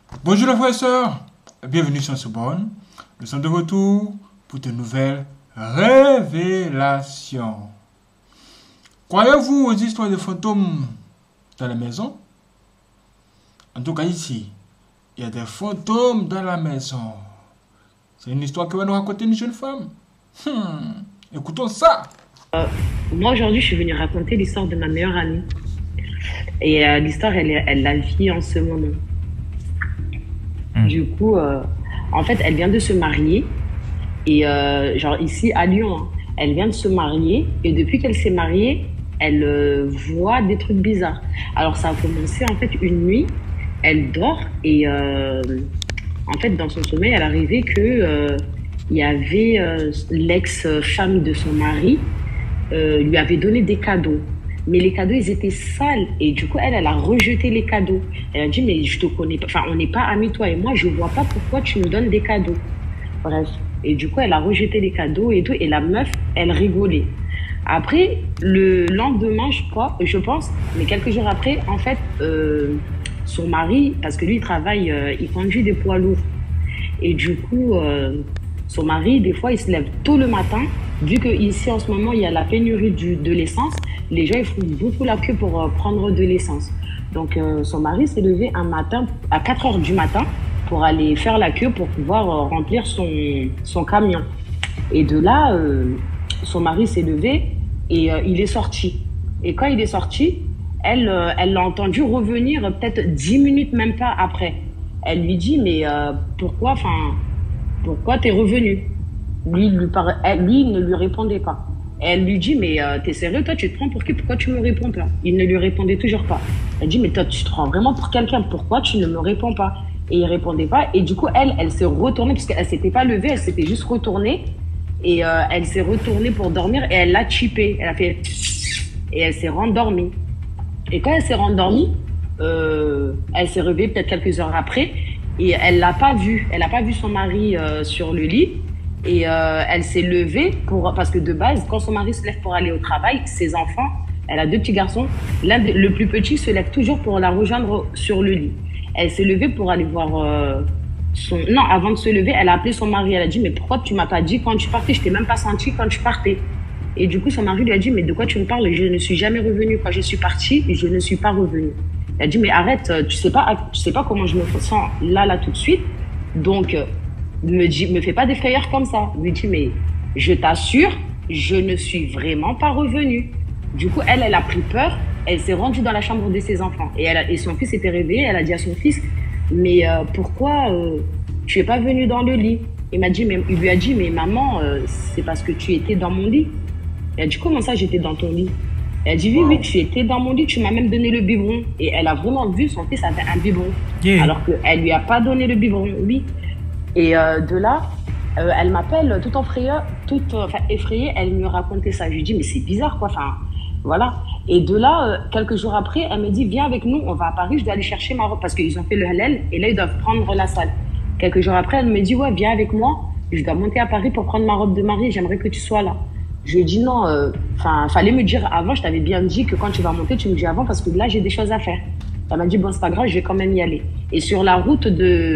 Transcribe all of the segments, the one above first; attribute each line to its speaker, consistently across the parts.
Speaker 1: Bonjour les frères et sœurs, bienvenue sur Soubonne. Nous sommes de retour pour de nouvelles révélations. Croyez-vous aux histoires de fantômes dans la maison? En tout cas ici, il y a des fantômes dans la maison. C'est une histoire que va nous raconter une jeune femme. Écoutons ça.
Speaker 2: Moi, aujourd'hui, je suis venue raconter l'histoire de ma meilleure amie. Et l'histoire, elle la vit en ce moment. Du coup, en fait, elle vient de se marier. Et genre ici, à Lyon, hein, elle vient de se marier. Et depuis qu'elle s'est mariée, elle voit des trucs bizarres. Alors, ça a commencé, en fait, une nuit. Elle dort et, en fait, dans son sommeil, elle arrivait que il y avait l'ex-femme de son mari lui avait donné des cadeaux. Mais les cadeaux, ils étaient sales. Et du coup, elle a rejeté les cadeaux. Elle a dit, mais je te connais pas. Enfin, on n'est pas amis, toi et moi. Je vois pas pourquoi tu me donnes des cadeaux. Bref. Et du coup, elle a rejeté les cadeaux et tout. Et la meuf, elle rigolait. Après, le lendemain, je pense, mais quelques jours après, en fait, son mari, parce que lui, il travaille, il conduit des poids lourds. Et du coup, son mari, des fois, il se lève tôt le matin. Vu qu'ici, en ce moment, il y a la pénurie de l'essence, les gens ils font beaucoup la queue pour prendre de l'essence. Donc, son mari s'est levé un matin, à 4 heures du matin, pour aller faire la queue pour pouvoir remplir son camion. Et de là, son mari s'est levé et il est sorti. Et quand il est sorti, elle l'a entendu revenir peut-être 10 minutes, même pas après. Elle lui dit, mais pourquoi t'es revenu? Lui, il ne lui répondait pas. Elle lui dit, mais t'es sérieux, toi, tu te prends pour qui? Pourquoi tu me réponds pas? Il ne lui répondait toujours pas. Elle dit, mais toi, tu te prends vraiment pour quelqu'un, pourquoi tu ne me réponds pas? Et il répondait pas. Et du coup, elle s'est retournée, puisqu'elle s'était pas levée, elle s'était juste retournée. Et elle s'est retournée pour dormir et elle l'a chippé. Elle a fait... Et elle s'est rendormie. Et quand elle s'est rendormie, elle s'est réveillée peut-être quelques heures après. Et elle l'a pas vu. Elle n'a pas vu son mari sur le lit. Et elle s'est levée parce que de base, quand son mari se lève pour aller au travail, ses enfants, elle a 2 petits garçons, le plus petit se lève toujours pour la rejoindre sur le lit. Elle s'est levée pour aller voir Non, avant de se lever, elle a appelé son mari. Elle a dit, mais pourquoi tu m'as pas dit quand tu partais? Je t'ai même pas senti quand tu partais. Et du coup, son mari lui a dit, mais de quoi tu me parles? Je ne suis jamais revenue. Quand je suis partie, je ne suis pas revenue. Elle a dit, mais arrête, tu sais pas comment je me sens là tout de suite. Donc, me fais pas des frayeurs comme ça. Lui dit, mais je t'assure, je ne suis vraiment pas revenue. Du coup, elle a pris peur. Elle s'est rendue dans la chambre de ses enfants. Et son fils était réveillé. Elle a dit à son fils, mais pourquoi tu es pas venu dans le lit? Il lui a dit, mais maman, c'est parce que tu étais dans mon lit. Elle a dit, comment ça, j'étais dans ton lit? Elle a dit, oui, tu étais dans mon lit, tu m'as même donné le biberon. Et elle a vraiment vu son fils avait un biberon. Yeah. Alors qu'elle lui a pas donné le biberon, oui. Et de là, elle m'appelle toute effrayée, elle me racontait ça. Je lui dis, mais c'est bizarre, quoi. Enfin, voilà. Et de là, quelques jours après, elle me dit, viens avec nous, on va à Paris, je dois aller chercher ma robe. Parce qu'ils ont fait le halal et là, ils doivent prendre la salle. Quelques jours après, elle me dit, ouais, viens avec moi, je dois monter à Paris pour prendre ma robe de mariée, j'aimerais que tu sois là. Je lui ai dit non, fallait me dire avant, je t'avais bien dit que quand tu vas monter, tu me dis avant parce que là, j'ai des choses à faire. Elle m'a dit, bon, c'est pas grave, je vais quand même y aller. Et sur la route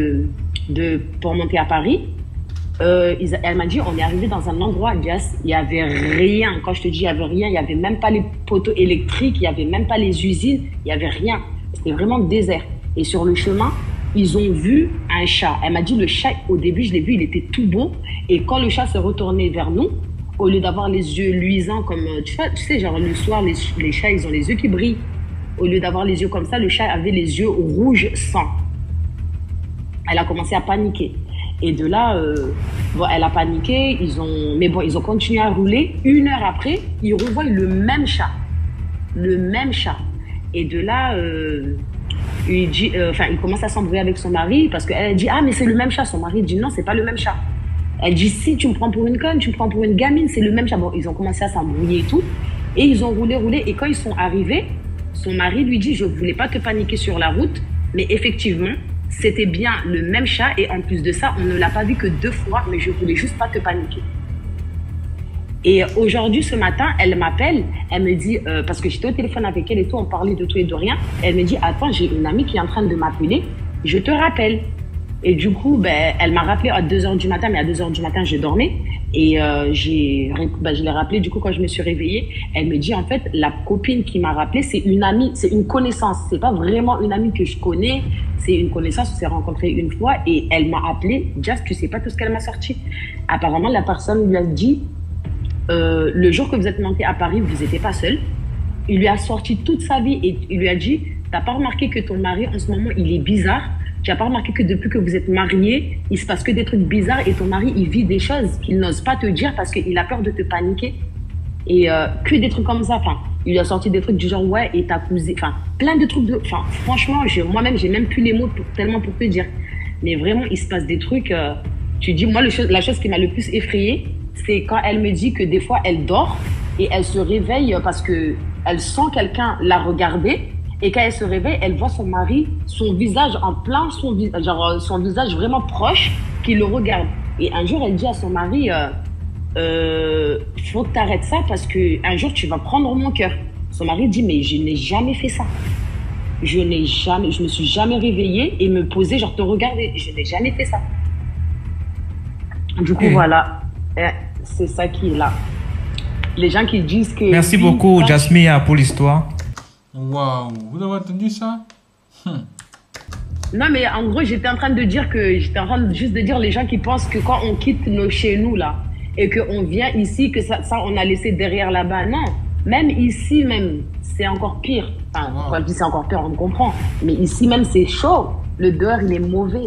Speaker 2: pour monter à Paris, elle m'a dit, on est arrivé dans un endroit, Dias, il y avait rien. Quand je te dis, il y avait rien, il y avait même pas les poteaux électriques, il y avait même pas les usines, il y avait rien. C'était vraiment désert. Et sur le chemin, ils ont vu un chat. Elle m'a dit, le chat, au début, je l'ai vu, il était tout beau. Et quand le chat s'est retourné vers nous, au lieu d'avoir les yeux luisants comme, tu sais, genre le soir, les chats, ils ont les yeux qui brillent. Au lieu d'avoir les yeux comme ça, le chat avait les yeux rouges sang. Elle a commencé à paniquer. Et de là, elle a paniqué, ils ont continué à rouler. 1 heure après, ils revoient le même chat. Le même chat. Et de là, il commence à s'embrouiller avec son mari parce qu'elle dit, ah, mais c'est le même chat. Son mari dit, non, c'est pas le même chat. Elle dit, si tu me prends pour une conne, tu me prends pour une gamine, c'est le même chat. Bon, ils ont commencé à s'embrouiller et tout. Et ils ont roulé. Et quand ils sont arrivés, son mari lui dit, je voulais pas te paniquer sur la route, mais effectivement, c'était bien le même chat. Et en plus de ça, on ne l'a pas vu que 2 fois, mais je voulais juste pas te paniquer. Et aujourd'hui, ce matin, elle m'appelle, elle me dit, parce que j'étais au téléphone avec elle et tout, on parlait de tout et de rien. Elle me dit, attends, j'ai une amie qui est en train de m'appeler. je te rappelle. Et du coup, ben, elle m'a rappelé à 2 heures du matin, mais à 2 heures du matin, je dormais. Et je l'ai rappelé, du coup, quand je me suis réveillée, elle me dit, en fait, la copine qui m'a rappelé, c'est une amie, c'est une connaissance. C'est pas vraiment une amie que je connais, c'est une connaissance, on s'est rencontrés une fois, et elle m'a appelé, Just, tu sais pas tout ce qu'elle m'a sorti. Apparemment, la personne lui a dit, le jour que vous êtes monté à Paris, vous n'étiez pas seul. Il lui a sorti toute sa vie et il lui a dit, t'as pas remarqué que ton mari, en ce moment, il est bizarre? Tu n'as pas remarqué que depuis que vous êtes mariés, il se passe que des trucs bizarres et ton mari, il vit des choses qu'il n'ose pas te dire parce qu'il a peur de te paniquer. Et que des trucs comme ça. Enfin, il lui a sorti des trucs du genre, ouais, et ta cousine. Enfin, plein de trucs. Enfin, franchement, moi-même, j'ai même plus les mots tellement pour te dire. Mais vraiment, il se passe des trucs. Tu dis, moi, la chose qui m'a le plus effrayée, c'est quand elle me dit que des fois, elle dort et elle se réveille parce qu'elle sent quelqu'un la regarder. Et quand elle se réveille, elle voit son mari, son visage en plein, son visage vraiment proche, qui le regarde. Et un jour, elle dit à son mari, faut que tu arrêtes ça parce qu'un jour, tu vas prendre mon cœur. Son mari dit, mais je n'ai jamais fait ça. Je me suis jamais réveillée et me poser, genre te regarder. Je n'ai jamais fait ça. Du coup, voilà. C'est ça qui est là. Les gens qui disent que...
Speaker 3: Merci beaucoup, Jasmia, pour l'histoire.
Speaker 1: Waouh, vous avez entendu ça?
Speaker 2: Non, mais en gros, j'étais en train de dire juste de dire les gens qui pensent que quand on quitte chez nous, là, et qu'on vient ici, que ça, on a laissé derrière là-bas. Non, même ici, même, c'est encore pire. Enfin, quand je dis c'est encore pire, on comprend. Mais ici, même, c'est chaud. Le dehors, il est mauvais.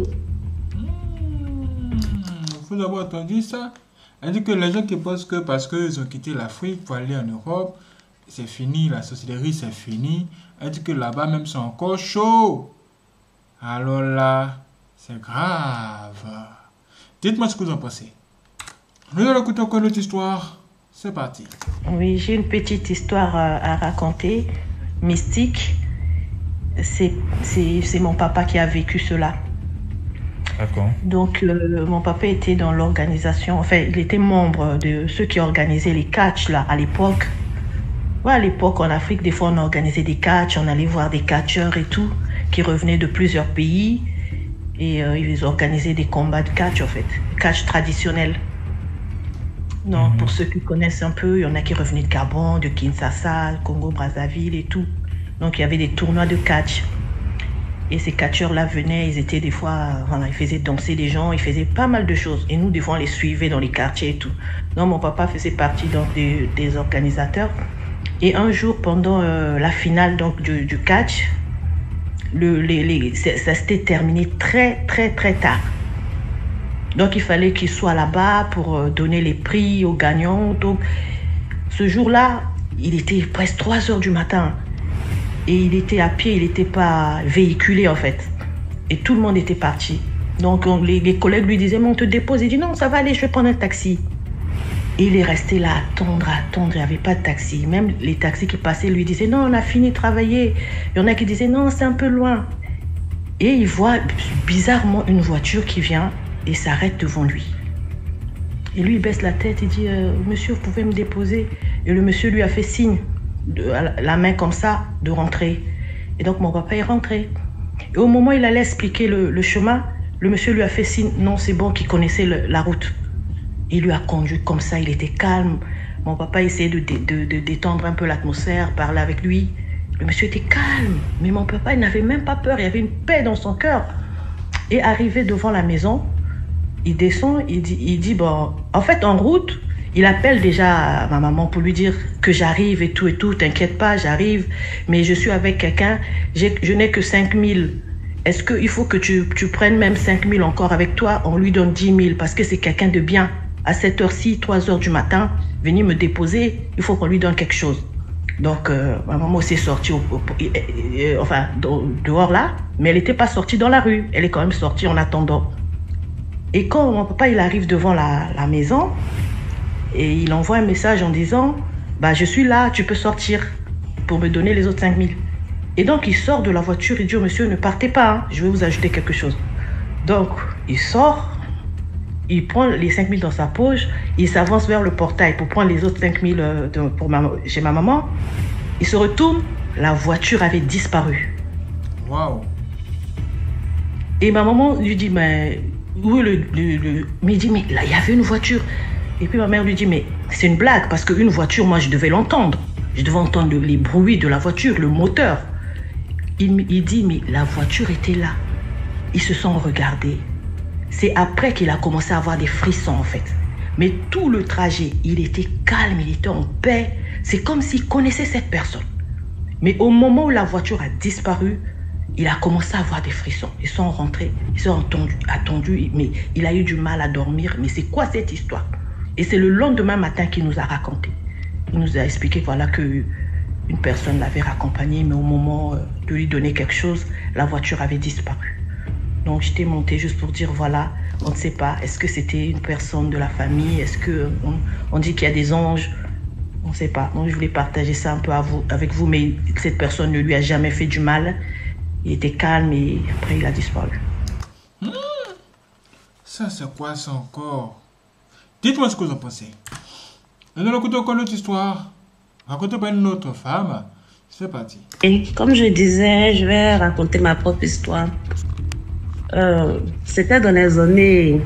Speaker 1: Vous avez entendu ça? Elle dit que les gens qui pensent que parce qu'ils ont quitté l'Afrique pour aller en Europe, c'est fini, la sorcellerie, c'est fini. Elle dit que là-bas, même, c'est encore chaud. Alors là, c'est grave. Dites-moi ce que vous en pensez. Nous allons écouter encore notre histoire. C'est parti.
Speaker 4: Oui, j'ai une petite histoire à raconter, mystique. C'est mon papa qui a vécu cela.
Speaker 3: D'accord.
Speaker 4: Donc, mon papa était dans l'organisation, enfin, il était membre de ceux qui organisaient les catchs, là, à l'époque. Ouais, à l'époque, en Afrique, des fois, on organisait des catchs, on allait voir des catcheurs et tout, qui revenaient de plusieurs pays. Et ils organisaient des combats de catch, en fait, catch traditionnel. Donc, pour ceux qui connaissent un peu, il y en a qui revenaient de Gabon, de Kinshasa, Congo, Brazzaville et tout. Donc, il y avait des tournois de catch. Et ces catcheurs-là venaient, ils étaient des fois, voilà, ils faisaient danser des gens, ils faisaient pas mal de choses. Et nous, des fois, on les suivait dans les quartiers et tout. Donc, mon papa faisait partie donc, des organisateurs. Et un jour, pendant la finale donc, du catch, ça s'était terminé très, très, très tard. Donc, il fallait qu'il soit là-bas pour donner les prix aux gagnants. Donc, ce jour-là, il était presque 3 heures du matin. Et il était à pied, il n'était pas véhiculé, en fait. Et tout le monde était parti. Donc, les collègues lui disaient, mais on te dépose. Il dit, non, ça va aller, je vais prendre un taxi. Et il est resté là, attendre. Il n'y avait pas de taxi. Même les taxis qui passaient lui disaient, non, on a fini de travailler. Il y en a qui disaient, non, c'est un peu loin. Et il voit bizarrement une voiture qui vient et s'arrête devant lui. Et lui, il baisse la tête et dit, monsieur, vous pouvez me déposer? Et le monsieur lui a fait signe, la main comme ça, de rentrer. Et donc, mon papa est rentré. Et au moment où il allait expliquer le chemin, le monsieur lui a fait signe, non, c'est bon, qu'il connaissait la route. Il lui a conduit comme ça, il était calme. Mon papa essayait de détendre un peu l'atmosphère, parler avec lui. Le monsieur était calme, mais mon papa, il n'avait même pas peur, il y avait une paix dans son cœur. Et arrivé devant la maison, il descend, il dit bon, en fait, en route, il appelle déjà ma maman pour lui dire que j'arrive et tout, t'inquiète pas, j'arrive, mais je suis avec quelqu'un, je n'ai que 5 000. Est-ce qu'il faut que tu prennes même 5 000 encore avec toi? On lui donne 10 000 parce que c'est quelqu'un de bien. À cette heure-ci, 3 heures du matin, venir me déposer, il faut qu'on lui donne quelque chose. Donc, ma maman s'est sortie dehors là, mais elle n'était pas sortie dans la rue. Elle est quand même sortie en attendant. Et quand mon papa il arrive devant la maison, et il envoie un message en disant bah, « Je suis là, tu peux sortir pour me donner les autres 5 000 ». Et donc, il sort de la voiture et dit « Monsieur, ne partez pas, hein, je vais vous ajouter quelque chose ». Donc, il sort. Il prend les 5 000 dans sa poche, il s'avance vers le portail pour prendre les autres 5 000 chez ma maman. Il se retourne, la voiture avait disparu.
Speaker 1: Waouh.
Speaker 4: Et ma maman lui dit, mais où est mais il dit, mais là, il y avait une voiture. Et puis ma mère lui dit, mais c'est une blague, parce qu'une voiture, moi, je devais l'entendre. Je devais entendre les bruits de la voiture, le moteur. Il dit, mais la voiture était là. Ils se sont regardés. C'est après qu'il a commencé à avoir des frissons, en fait. Mais tout le trajet, il était calme, il était en paix. C'est comme s'il connaissait cette personne. Mais au moment où la voiture a disparu, il a commencé à avoir des frissons. Ils sont rentrés, ils sont attendus, mais il a eu du mal à dormir. Mais c'est quoi cette histoire? Et c'est le lendemain matin qu'il nous a raconté. Il nous a expliqué voilà, qu'une personne l'avait raccompagné, mais au moment de lui donner quelque chose, la voiture avait disparu. Donc j'étais montée juste pour dire, voilà, on ne sait pas, est-ce que c'était une personne de la famille? Est-ce qu'on dit qu'il y a des anges? On ne sait pas. Donc je voulais partager ça un peu avec vous, mais cette personne ne lui a jamais fait du mal. Il était calme et après il a disparu.
Speaker 1: Ça c'est quoi ça encore? Dites-moi ce que vous en pensez. Et dans le coup encore notre histoire, racontez par une autre femme. C'est parti.
Speaker 5: Et comme je disais, je vais raconter ma propre histoire. C'était dans les années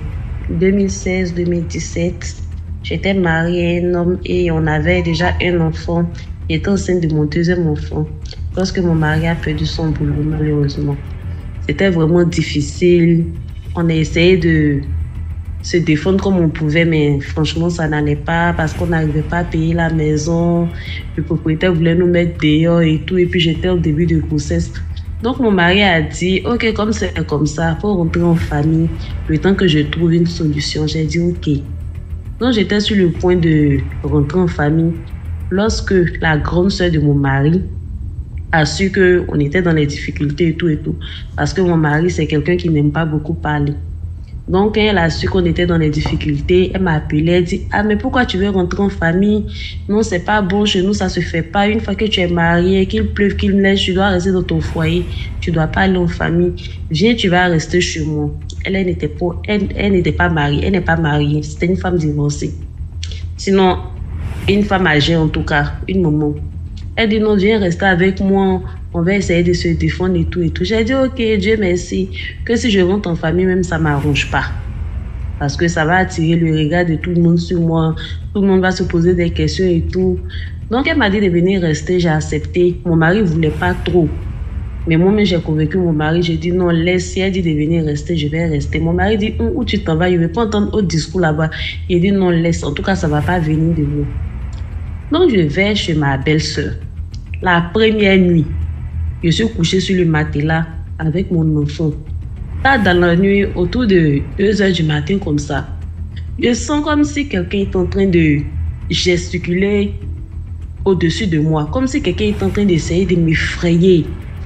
Speaker 5: 2016-2017. J'étais mariée à un homme et on avait déjà un enfant. J'étais enceinte de mon deuxième enfant lorsque mon mari a perdu son boulot, malheureusement. C'était vraiment difficile. On a essayé de se défendre comme on pouvait, mais franchement, ça n'allait pas parce qu'on n'arrivait pas à payer la maison. Le propriétaire voulait nous mettre dehors et tout. Et puis, j'étais au début de grossesse. Donc, mon mari a dit, OK, comme c'est comme ça, il faut rentrer en famille le temps que je trouve une solution. J'ai dit, OK. Donc, j'étais sur le point de rentrer en famille lorsque la grande sœur de mon mari a su qu'on était dans les difficultés et tout. Parce que mon mari, c'est quelqu'un qui n'aime pas beaucoup parler. Donc, elle a su qu'on était dans les difficultés. Elle m'a appelé, elle dit, ah, mais pourquoi tu veux rentrer en famille? Non, c'est pas bon chez nous, ça se fait pas. Une fois que tu es marié, qu'il pleuve, qu'il neige, tu dois rester dans ton foyer. Tu dois pas aller en famille. Viens, tu vas rester chez moi. Elle n'était pas mariée. Elle n'est pas mariée. C'était une femme divorcée. Sinon, une femme âgée en tout cas, une maman. Elle dit non, viens rester avec moi. On va essayer de se défendre et tout. J'ai dit, OK, Dieu merci, que si je rentre en famille, même ça ne m'arrange pas. Parce que ça va attirer le regard de tout le monde sur moi. Tout le monde va se poser des questions et tout. Donc, elle m'a dit de venir rester, j'ai accepté. Mon mari ne voulait pas trop. Mais moi-même, j'ai convaincu mon mari. J'ai dit, non, laisse. Si elle dit de venir rester, je vais rester. Mon mari dit, où tu t'en vas? Je ne vais pas entendre autre discours là-bas. Il dit, non, laisse. En tout cas, ça ne va pas venir de moi. Donc, je vais chez ma belle-sœur. La première nuit, je suis couchée sur le matelas avec mon enfant. Là, dans la nuit, autour de 2h du matin comme ça, je sens comme si quelqu'un est en train de gesticuler au-dessus de moi. Comme si quelqu'un est en train d'essayer de m'effrayer.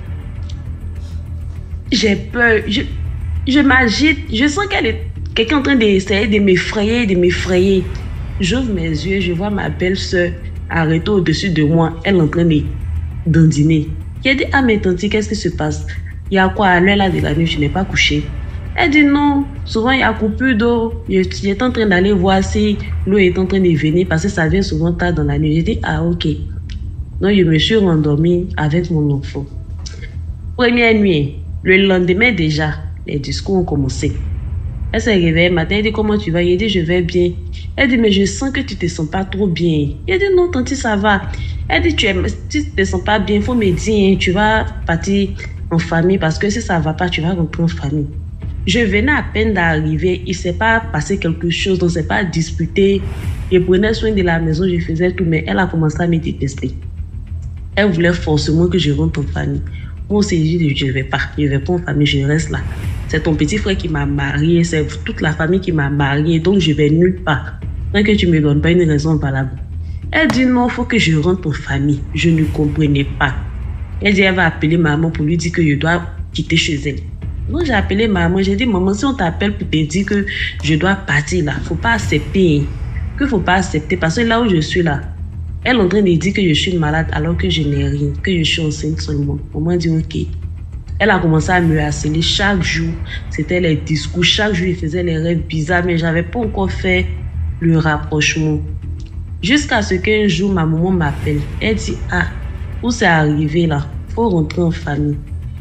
Speaker 5: J'ai peur. Je m'agite. Je sens quelqu'un en train d'essayer de m'effrayer. J'ouvre mes yeux, je vois ma belle-sœur arrêtée au-dessus de moi. Elle est en train de dandiner. J'ai dit, ah mais tanti, qu'est-ce qui se passe? Il y a quoi à l'heure là de la nuit, je n'ai pas couché. Elle dit non, souvent il y a coupure d'eau. J'étais en train d'aller voir si l'eau est en train de venir parce que ça vient souvent tard dans la nuit. J'ai dit, ah ok. Donc je me suis rendormie avec mon enfant. Première nuit, le lendemain déjà, les discours ont commencé. Elle s'est réveillée le matin, elle dit comment tu vas? Il dit je vais bien. Elle dit mais je sens que tu te sens pas trop bien. Il dit non tanti ça va. Elle dit tu te sens pas bien, il faut me dire tu vas partir en famille parce que si ça va pas tu vas rentrer en famille. Je venais à peine d'arriver, il s'est pas passé quelque chose, on s'est pas disputé. Je prenais soin de la maison, je faisais tout mais elle a commencé à me détester. Elle voulait forcément que je rentre en famille. Moi, on s'est dit, je vais pas en famille, je reste là. C'est ton petit frère qui m'a marié, c'est toute la famille qui m'a marié, donc je vais nulle part. Tant que tu me donnes pas une raison valable. Elle dit non, il faut que je rentre en famille. Je ne comprenais pas. Elle dit, elle va appeler maman pour lui dire que je dois quitter chez elle. Donc j'ai appelé maman, j'ai dit, maman, si on t'appelle pour te dire que je dois partir là, faut pas accepter. Que faut pas accepter, parce que là où je suis là, elle est en train de dire que je suis malade alors que je n'ai rien, que je suis enceinte seulement. Maman dit ok. Elle a commencé à me harceler chaque jour. C'était les discours. Chaque jour, elle faisait les rêves bizarres, mais je n'avais pas encore fait le rapprochement. Jusqu'à ce qu'un jour, ma maman m'appelle. Elle dit, ah, où c'est arrivé là? Il faut rentrer en famille.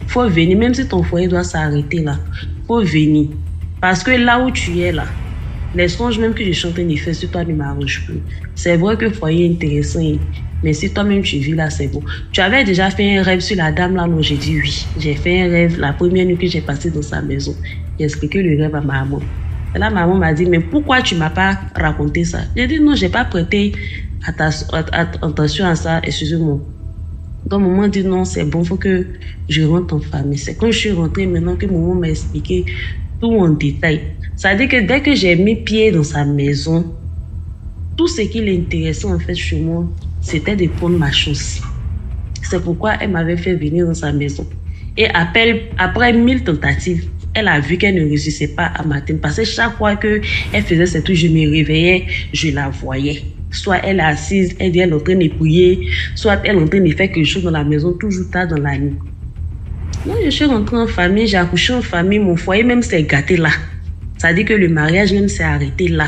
Speaker 5: Faut venir, même si ton foyer doit s'arrêter là. Faut venir. Parce que là où tu es là, les songes même que je suis en train de faire sur toi ne m'arrangent plus. C'est vrai que le foyer est intéressant, mais si toi-même tu vis là, c'est bon. Tu avais déjà fait un rêve sur la dame là? Non, j'ai dit oui. J'ai fait un rêve la première nuit que j'ai passé dans sa maison. J'ai expliqué le rêve à ma maman. Et là, maman m'a dit, mais pourquoi tu m'as pas raconté ça? J'ai dit non, j'ai pas prêté attention à ça, excusez-moi. Donc, maman dit non, c'est bon, faut que je rentre en famille. C'est quand je suis rentrée maintenant que maman m'a expliqué tout en détail. Ça veut dire que dès que j'ai mis pied dans sa maison, tout ce qui l'intéressait en fait chez moi, c'était de prendre ma chance. C'est pourquoi elle m'avait fait venir dans sa maison. Et après 1000 tentatives, elle a vu qu'elle ne réussissait pas à m'atteindre. Parce que chaque fois qu'elle faisait ce truc, je me réveillais, je la voyais. Soit elle est assise, elle est en train de prier, soit elle est en train de faire quelque chose dans la maison, toujours tard dans la nuit. Moi, je suis rentrée en famille, j'ai accouché en famille, mon foyer même s'est gâté là. Ça veut dire que le mariage même s'est arrêté là.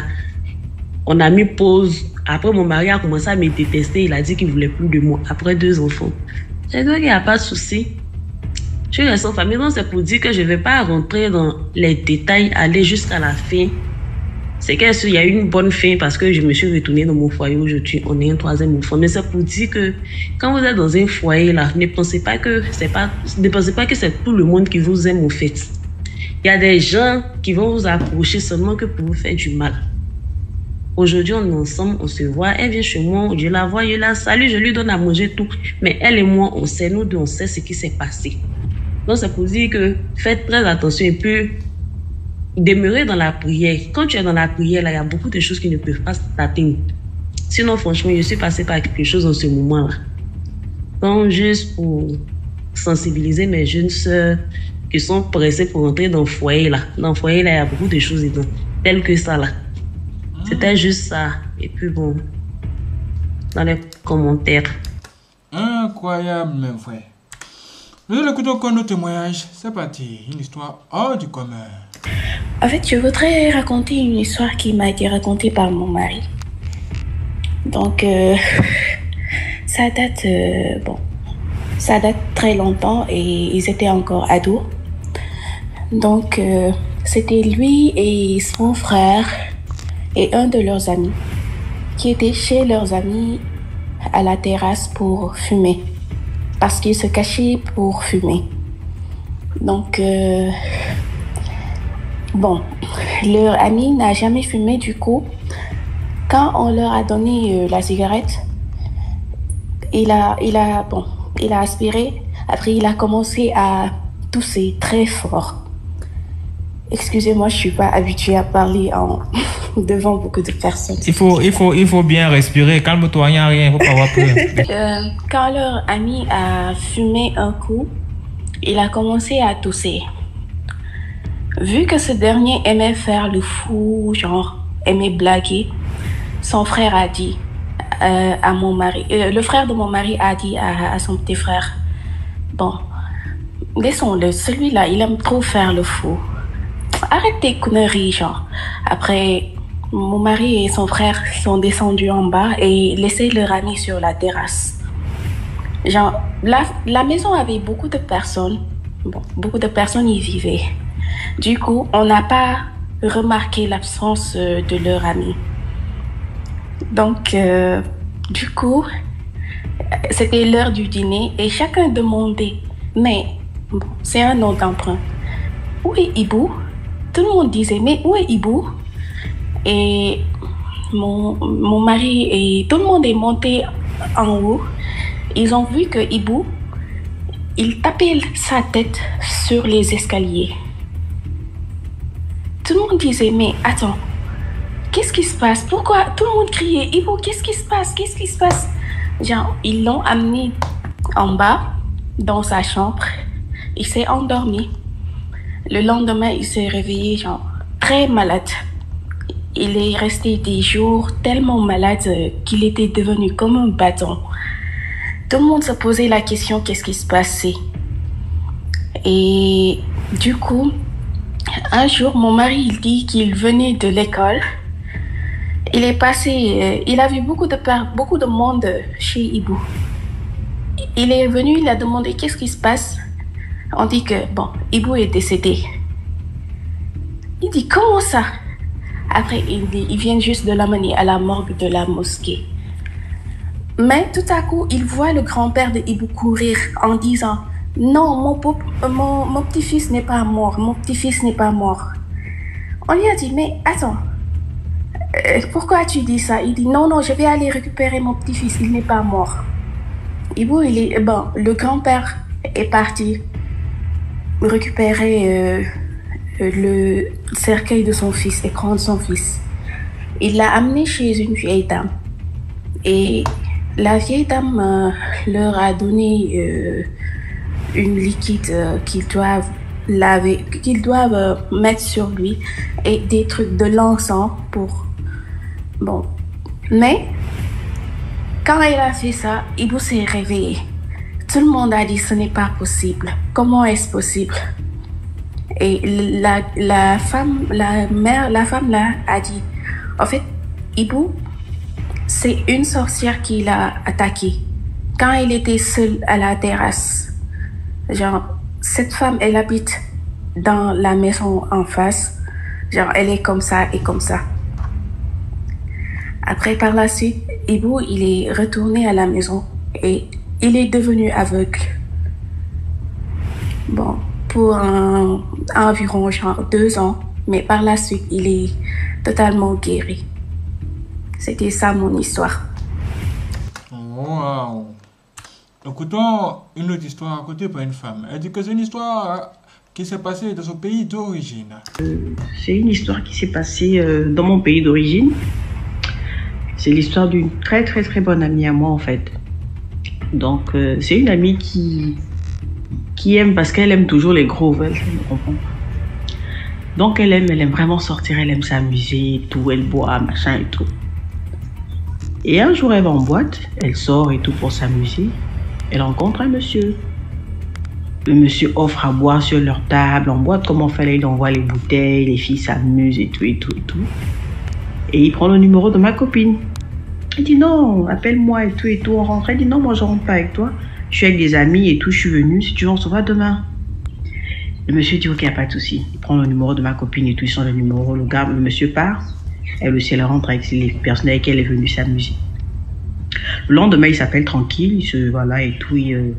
Speaker 5: On a mis pause. Après, mon mari a commencé à me détester. Il a dit qu'il ne voulait plus de moi. Après 2 enfants. J'ai dit qu'il n'y a pas de souci. Je suis restée en famille. Donc, c'est pour dire que je ne vais pas rentrer dans les détails, aller jusqu'à la fin. C'est qu'il y a eu une bonne fin parce que je me suis retournée dans mon foyer aujourd'hui. On est un 3e enfant. Mais c'est pour dire que quand vous êtes dans un foyer là, ne pensez pas que c'est tout le monde qui vous aime au fait. Il y a des gens qui vont vous approcher seulement que pour vous faire du mal. Aujourd'hui, on est ensemble, on se voit. Elle vient chez moi, je la vois, je la salue, je lui donne à manger tout. Mais elle et moi, on sait, nous deux, on sait ce qui s'est passé. Donc, c'est pour dire que faites très attention et puis demeurez dans la prière. Quand tu es dans la prière, là, il y a beaucoup de choses qui ne peuvent pas t'atteindre. Sinon, franchement, je suis passée par quelque chose en ce moment-là. Donc, juste pour sensibiliser mes jeunes sœurs qui sont pressées pour entrer dans le foyer, là. Dans le foyer, là, il y a beaucoup de choses dedans, telles que ça, là. C'était juste ça. Et puis bon, dans les commentaires.
Speaker 1: Incroyable, même frère. Nous écoutons encore nos témoignages. C'est parti. Une histoire hors du commun.
Speaker 6: En fait, je voudrais raconter une histoire qui m'a été racontée par mon mari. Donc, ça date très longtemps et ils étaient encore ados. Donc, c'était lui et son frère et un de leurs amis qui étaient chez leurs amis à la terrasse pour fumer parce qu'ils se cachaient pour fumer. Donc, leur ami n'a jamais fumé. Du coup, quand on leur a donné la cigarette, il a aspiré. Après, il a commencé à tousser très fort. Excusez-moi, je suis pas habituée à parler devant beaucoup de personnes.
Speaker 3: Il faut bien respirer. Calme-toi, il n'y a rien, il ne faut pas avoir peur.
Speaker 6: Quand leur ami a fumé un coup, il a commencé à tousser. Vu que ce dernier aimait faire le fou, genre aimait blaguer, son frère a dit à mon mari, le frère de mon mari a dit à son petit frère, bon, laissons-le, celui-là, il aime trop faire le fou. Arrête tes conneries, genre. Après, mon mari et son frère sont descendus en bas et laissé leur ami sur la terrasse. Genre, la maison avait beaucoup de personnes. Bon, beaucoup de personnes y vivaient. Du coup, on n'a pas remarqué l'absence de leur ami. Donc, du coup, c'était l'heure du dîner et chacun demandait, mais bon, c'est un nom d'emprunt. Où est Ibou? Tout le monde disait, mais où est Ibou? Et mon mari et tout le monde est monté en haut. Ils ont vu que Ibou, il tapait sa tête sur les escaliers. Tout le monde disait, mais attends, qu'est-ce qui se passe? Pourquoi tout le monde criait, Ibou, qu'est-ce qui se passe? Qu'est-ce qui se passe? Genre, ils l'ont amené en bas, dans sa chambre. Il s'est endormi. Le lendemain, il s'est réveillé, genre, très malade. Il est resté des jours tellement malade qu'il était devenu comme un bâton. Tout le monde se posait la question, qu'est-ce qui se passait? Et du coup, un jour, mon mari, il dit qu'il venait de l'école. Il est passé, il a vu beaucoup de monde chez Ibou. Il est venu, il a demandé qu'est-ce qui se passe. On dit que, bon, Ibou est décédé. Il dit, comment ça? Après, il dit, ils viennent juste de l'amener à la morgue de la mosquée. Mais tout à coup, il voit le grand-père de Ibou courir en disant, non, mon petit-fils n'est pas mort, mon petit-fils n'est pas mort. On lui a dit, mais attends, pourquoi tu dis ça? Il dit, non, je vais aller récupérer mon petit-fils, il n'est pas mort. Ibou, le grand-père est parti récupérer le cercueil de son fils et prendre son fils. Il l'a amené chez une vieille dame. Et la vieille dame leur a donné une liquide qu'ils doivent laver, qu'ils doivent mettre sur lui et des trucs de l'encens pour... Bon. Mais, quand elle a fait ça, Ibou s'est réveillé. Tout le monde a dit ce n'est pas possible. Comment est-ce possible? Et la femme là a dit, en fait, Ibou, c'est une sorcière qui l'a attaqué quand il était seul à la terrasse. Genre, cette femme, elle habite dans la maison en face. Genre, elle est comme ça et comme ça. Après, par la suite, Ibou, il est retourné à la maison et il est devenu aveugle. Bon, pour environ genre 2 ans, mais par la suite, il est totalement guéri. C'était ça mon histoire.
Speaker 1: Wow. Écoutons une autre histoire racontée par une femme. Elle dit que c'est une histoire qui s'est passée dans son pays d'origine.
Speaker 4: C'est une histoire qui s'est passée dans mon pays d'origine. C'est l'histoire d'une très très très bonne amie à moi en fait. Donc c'est une amie qui aime, parce qu'elle aime toujours les gros, elle me comprend. Donc elle aime vraiment sortir, elle aime s'amuser, tout, elle boit, machin et tout. Et un jour elle va en boîte, elle sort et tout pour s'amuser. Elle rencontre un monsieur. Le monsieur offre à boire sur leur table, en boîte comme on fait là, il envoie les bouteilles, les filles s'amusent et tout et tout et tout. Et il prend le numéro de ma copine. Il dit non, appelle-moi et tout, on rentre. Elle dit non, moi je rentre pas avec toi. Je suis avec des amis et tout, je suis venue. Si tu veux, on se voit demain. Le monsieur dit ok, y a pas de souci. Il prend le numéro de ma copine et tout, il change le numéro. Le monsieur part. Elle aussi, elle rentre avec les personnes avec qui elle est venue s'amuser. Le lendemain, il s'appelle tranquille, voilà et tout.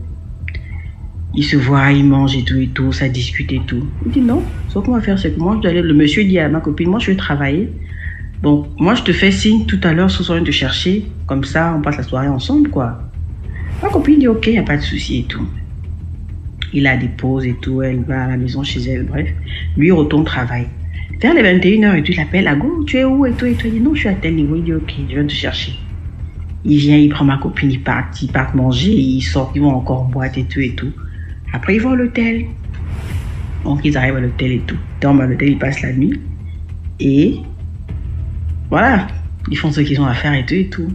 Speaker 4: Il se voit, il mange et tout, ça discute et tout. Il dit non, ce qu'on va faire, c'est que moi, je dois aller. Le monsieur dit à ma copine, moi je vais travailler. Donc, moi je te fais signe tout à l'heure, ce soir, de te chercher. Comme ça, on passe la soirée ensemble, quoi. Ma copine dit ok, y a pas de souci et tout. Il a des pauses et tout, elle va à la maison chez elle, bref. Lui, il retourne travailler. Vers les 21h et tout, il appelle, Ago, tu es où et tout. Il dit non, je suis à tel niveau. Il dit ok, je viens te chercher. Il vient, il prend ma copine, ils partent manger, ils sortent, ils vont encore en boîte et tout. Après, ils vont à l'hôtel. Donc, ils arrivent à l'hôtel et tout. Ils dorment à l'hôtel, ils passent la nuit. Et voilà, ils font ce qu'ils ont à faire et tout.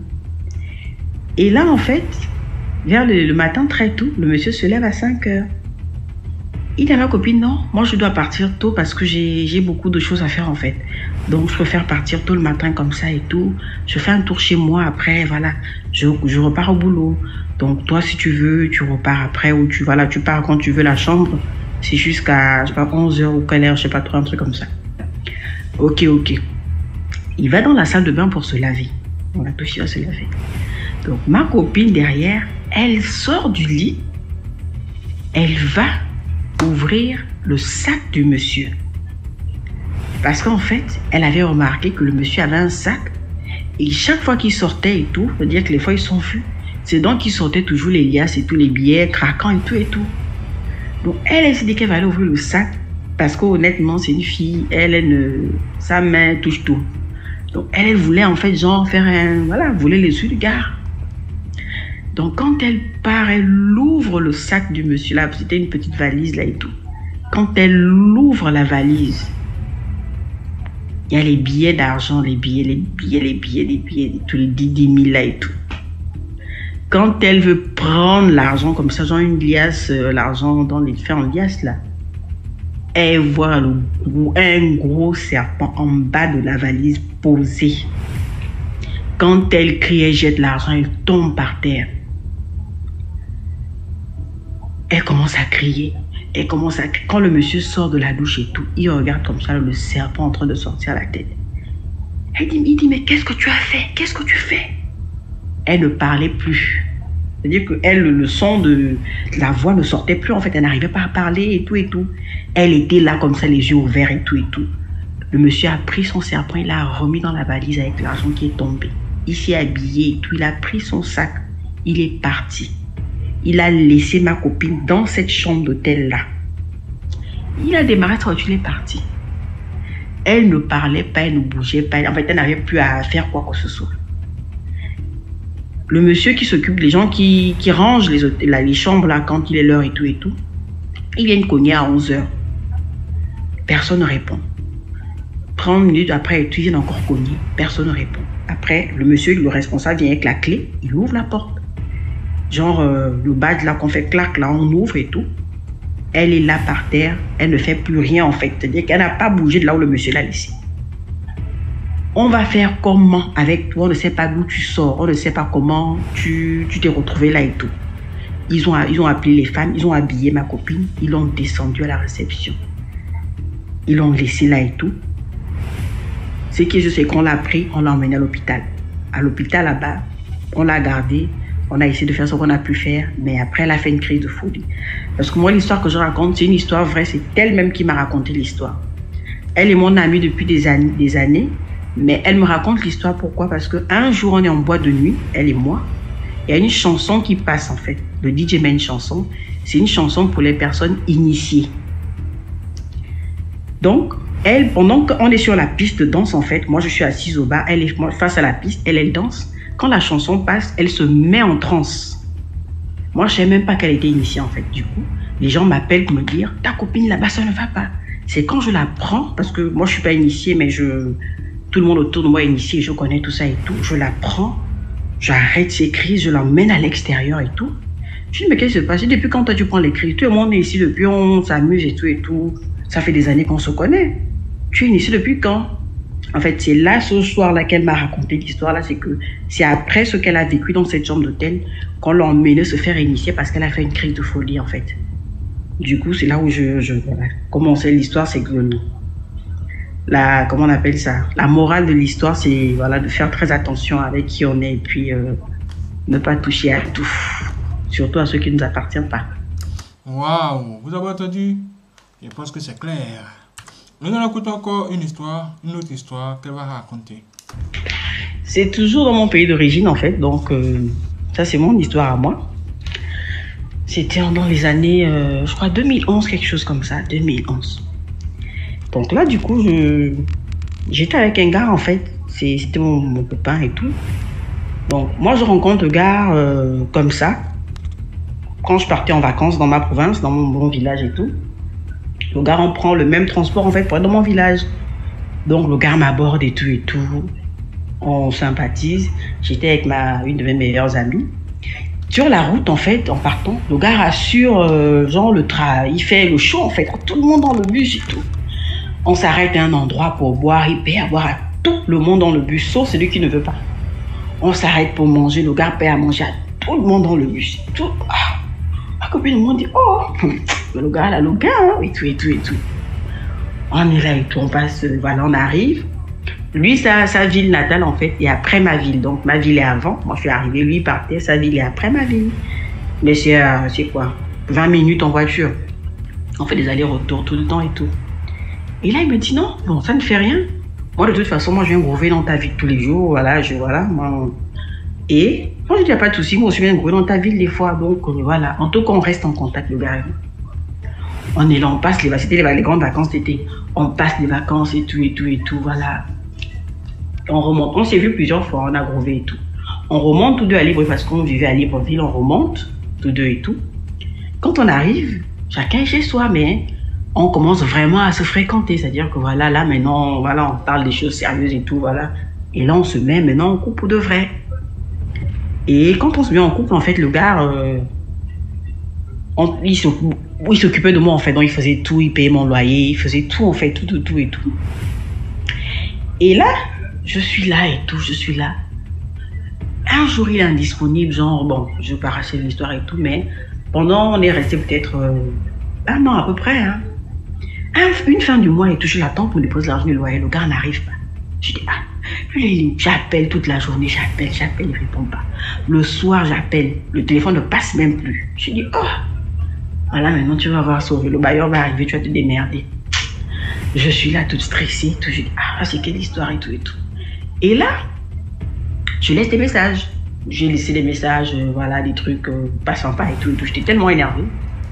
Speaker 4: Et là, en fait, vers le matin très tôt, le monsieur se lève à 5h. Il dit à ma copine, non, moi je dois partir tôt parce que j'ai beaucoup de choses à faire en fait. Donc je préfère partir tôt le matin comme ça et tout. Je fais un tour chez moi après, voilà, je repars au boulot. Donc toi si tu veux, tu repars après ou tu pars quand tu veux la chambre. C'est jusqu'à, je sais pas, 11h ou quelle heure, je sais pas trop, un truc comme ça. Ok. Il va dans la salle de bain pour se laver. On a touché à se laver. Donc ma copine derrière, elle sort du lit, elle va ouvrir le sac du monsieur. Parce qu'en fait, elle avait remarqué que le monsieur avait un sac et chaque fois qu'il sortait et tout, c'est-à-dire que les fois ils sont vus, c'est donc qu'il sortait toujours les liasses et tous les billets craquants et tout. Donc elle s'est dit qu'elle va aller ouvrir le sac parce qu'honnêtement, c'est une fille, sa main touche tout. Donc elle voulait en fait genre faire voulait les yeux du gars. Donc quand elle part, elle ouvre le sac du monsieur là, c'était une petite valise là et tout. Quand elle ouvre la valise, il y a les billets d'argent, les billets, tous les 10 000 là et tout. Quand elle veut prendre l'argent comme ça, genre une liasse, l'argent dans les faits en liasse là, elle voit un gros serpent en bas de la valise posé. Quand elle crie, elle jette l'argent, elle tombe par terre. Elle commence à crier. Elle commence à... Quand le monsieur sort de la douche et tout, il regarde comme ça le serpent en train de sortir la tête. Il dit, mais qu'est-ce que tu as fait? Qu'est-ce que tu fais? Elle ne parlait plus. C'est-à-dire qu'elle, le son de la voix ne sortait plus. En fait, elle n'arrivait pas à parler et tout et tout. Elle était là comme ça, les yeux ouverts et tout et tout. Le monsieur a pris son serpent, il l'a remis dans la valise avec l'argent qui est tombé. Il s'est habillé et tout. Il a pris son sac. Il est parti. Il a laissé ma copine dans cette chambre d'hôtel-là. Il a démarré sa voiture, il est parti. Elle ne parlait pas, elle ne bougeait pas. En fait, elle n'avait plus à faire quoi que ce soit. Le monsieur qui s'occupe des gens qui rangent les chambres là quand il est l'heure et tout, ils viennent cogner à 11h. Personne ne répond. 30 minutes après, ils viennent encore cogner. Personne ne répond. Après, le monsieur, le responsable, vient avec la clé. Il ouvre la porte. Genre, le badge là qu'on fait clac, là, on ouvre et tout. Elle est là par terre. Elle ne fait plus rien en fait. C'est-à-dire qu'elle n'a pas bougé de là où le monsieur l'a laissé. On va faire comment avec toi? On ne sait pas d'où tu sors. On ne sait pas comment tu t'es retrouvé là et tout. Ils ont appelé les femmes. Ils ont habillé ma copine. Ils l'ont descendu à la réception. Ils l'ont laissé là et tout. Ce qui est juste, c'est qu'on l'a pris, on l'a emmené à l'hôpital. À l'hôpital là-bas, on l'a gardé. On a essayé de faire ce qu'on a pu faire. Mais après, elle a fait une crise de folie. Parce que moi, l'histoire que je raconte, c'est une histoire vraie. C'est elle-même qui m'a raconté l'histoire. Elle est mon amie depuis des années. Mais elle me raconte l'histoire, pourquoi? Parce qu'un jour, on est en boîte de nuit, elle et moi. Il y a une chanson qui passe, en fait. Le DJ met une chanson. C'est une chanson pour les personnes initiées. Donc, elle, pendant qu'on est sur la piste de danse, en fait, moi, je suis assise au bar, elle est face à la piste, elle danse. Quand la chanson passe, elle se met en transe. Moi, je ne savais même pas qu'elle était initiée, en fait. Du coup, les gens m'appellent pour me dire, ta copine là-bas, ça ne va pas. C'est quand je la prends, parce que moi, je ne suis pas initiée, mais tout le monde autour de moi est initié, je connais tout ça et tout. Je la prends, j'arrête ses crises, je l'emmène à l'extérieur et tout. Je dis, mais qu'est-ce qui se passe? Depuis quand toi tu prends les crises? Tout le monde est ici depuis, on s'amuse et tout et tout. Ça fait des années qu'on se connaît. Tu es initié depuis quand? En fait, c'est là, ce soir-là, qu'elle m'a raconté l'histoire là, c'est après ce qu'elle a vécu dans cette chambre d'hôtel qu'on l'a emmenée se faire initier parce qu'elle a fait une crise de folie, en fait. Du coup, c'est là où voilà, commençait l'histoire, c'est que comment on appelle ça? La morale de l'histoire, c'est voilà, de faire très attention avec qui on est et puis ne pas toucher à tout, surtout à ceux qui ne nous appartiennent pas.
Speaker 1: Waouh, vous avez entendu? Je pense que c'est clair. Nous allons écouter encore une autre histoire qu'elle va raconter.
Speaker 4: C'est toujours dans mon pays d'origine en fait, donc ça c'est mon histoire à moi. C'était dans les années, je crois 2011, quelque chose comme ça, 2011. Donc là, du coup, j'étais avec un gars, en fait. C'était mon copain et tout. Donc, moi, je rencontre le gars comme ça. Quand je partais en vacances dans ma province, dans mon village et tout. Le gars, on prend le même transport, en fait, pour être dans mon village. Donc, le gars m'aborde et tout et tout. On sympathise. J'étais avec une de mes meilleures amies. Sur la route, en fait, en partant, le gars rassure, genre, il fait le show, en fait. Tout le monde dans le bus et tout. On s'arrête à un endroit pour boire, il paie à boire à tout le monde dans le bus, sauf celui qui ne veut pas. On s'arrête pour manger, le gars paie à manger à tout le monde dans le bus. Tout. Ah. Ma copine me dit, oh, le gars, hein, et tout, et tout, et tout. On est là et tout, on passe, voilà, on arrive. Lui, sa ville natale, en fait, est après ma ville. Donc, ma ville est avant, moi je suis arrivée, lui il partait, sa ville est après ma ville. Mais c'est quoi, 20 minutes en voiture. On fait des allers-retours tout le temps et tout. Et là, il me dit non, bon, ça ne fait rien. Moi, de toute façon, moi, je viens grover dans ta vie tous les jours. Voilà, moi. Et moi, je dis, il n'y a pas de souci. Moi, je viens grover dans ta ville des fois. Donc, voilà. En tout cas, on reste en contact, le gars. On est là, on passe c'était les grandes vacances d'été. On passe les vacances et tout, et tout, et tout. Voilà. Et on remonte. On s'est vu plusieurs fois, on a grové et tout. On remonte tous deux à Libreville parce qu'on vivait à Libreville. On remonte tous deux et tout. Quand on arrive, chacun est chez soi, mais on commence vraiment à se fréquenter, c'est-à-dire que voilà, là maintenant, voilà, on parle des choses sérieuses et tout, voilà. Et là, on se met maintenant en couple de vrai. Et quand on se met en couple, en fait, le gars, il s'occupait de moi, en fait, donc il faisait tout, il payait mon loyer, il faisait tout, en fait, tout et tout. Et là, je suis là et tout, je suis là. Un jour, il est indisponible, genre, bon, je vais pas raconter l'histoire et tout, mais pendant, on est resté peut-être un an à peu près. Hein. Une fin du mois et tout, je l'attends pour lui poser l'argent du loyer. Le gars n'arrive pas. Je dis, j'appelle toute la journée, j'appelle, il ne répond pas. Le soir, j'appelle, le téléphone ne passe même plus. Je dis, oh, voilà, maintenant tu vas voir sauver. Le bailleur va arriver, tu vas te démerder. Je suis là toute stressée, tout. Je dis, c'est quelle histoire et tout et tout. Et là, je laisse des messages. J'ai laissé des messages, voilà, des trucs passant pas et tout et tout. J'étais tellement énervée.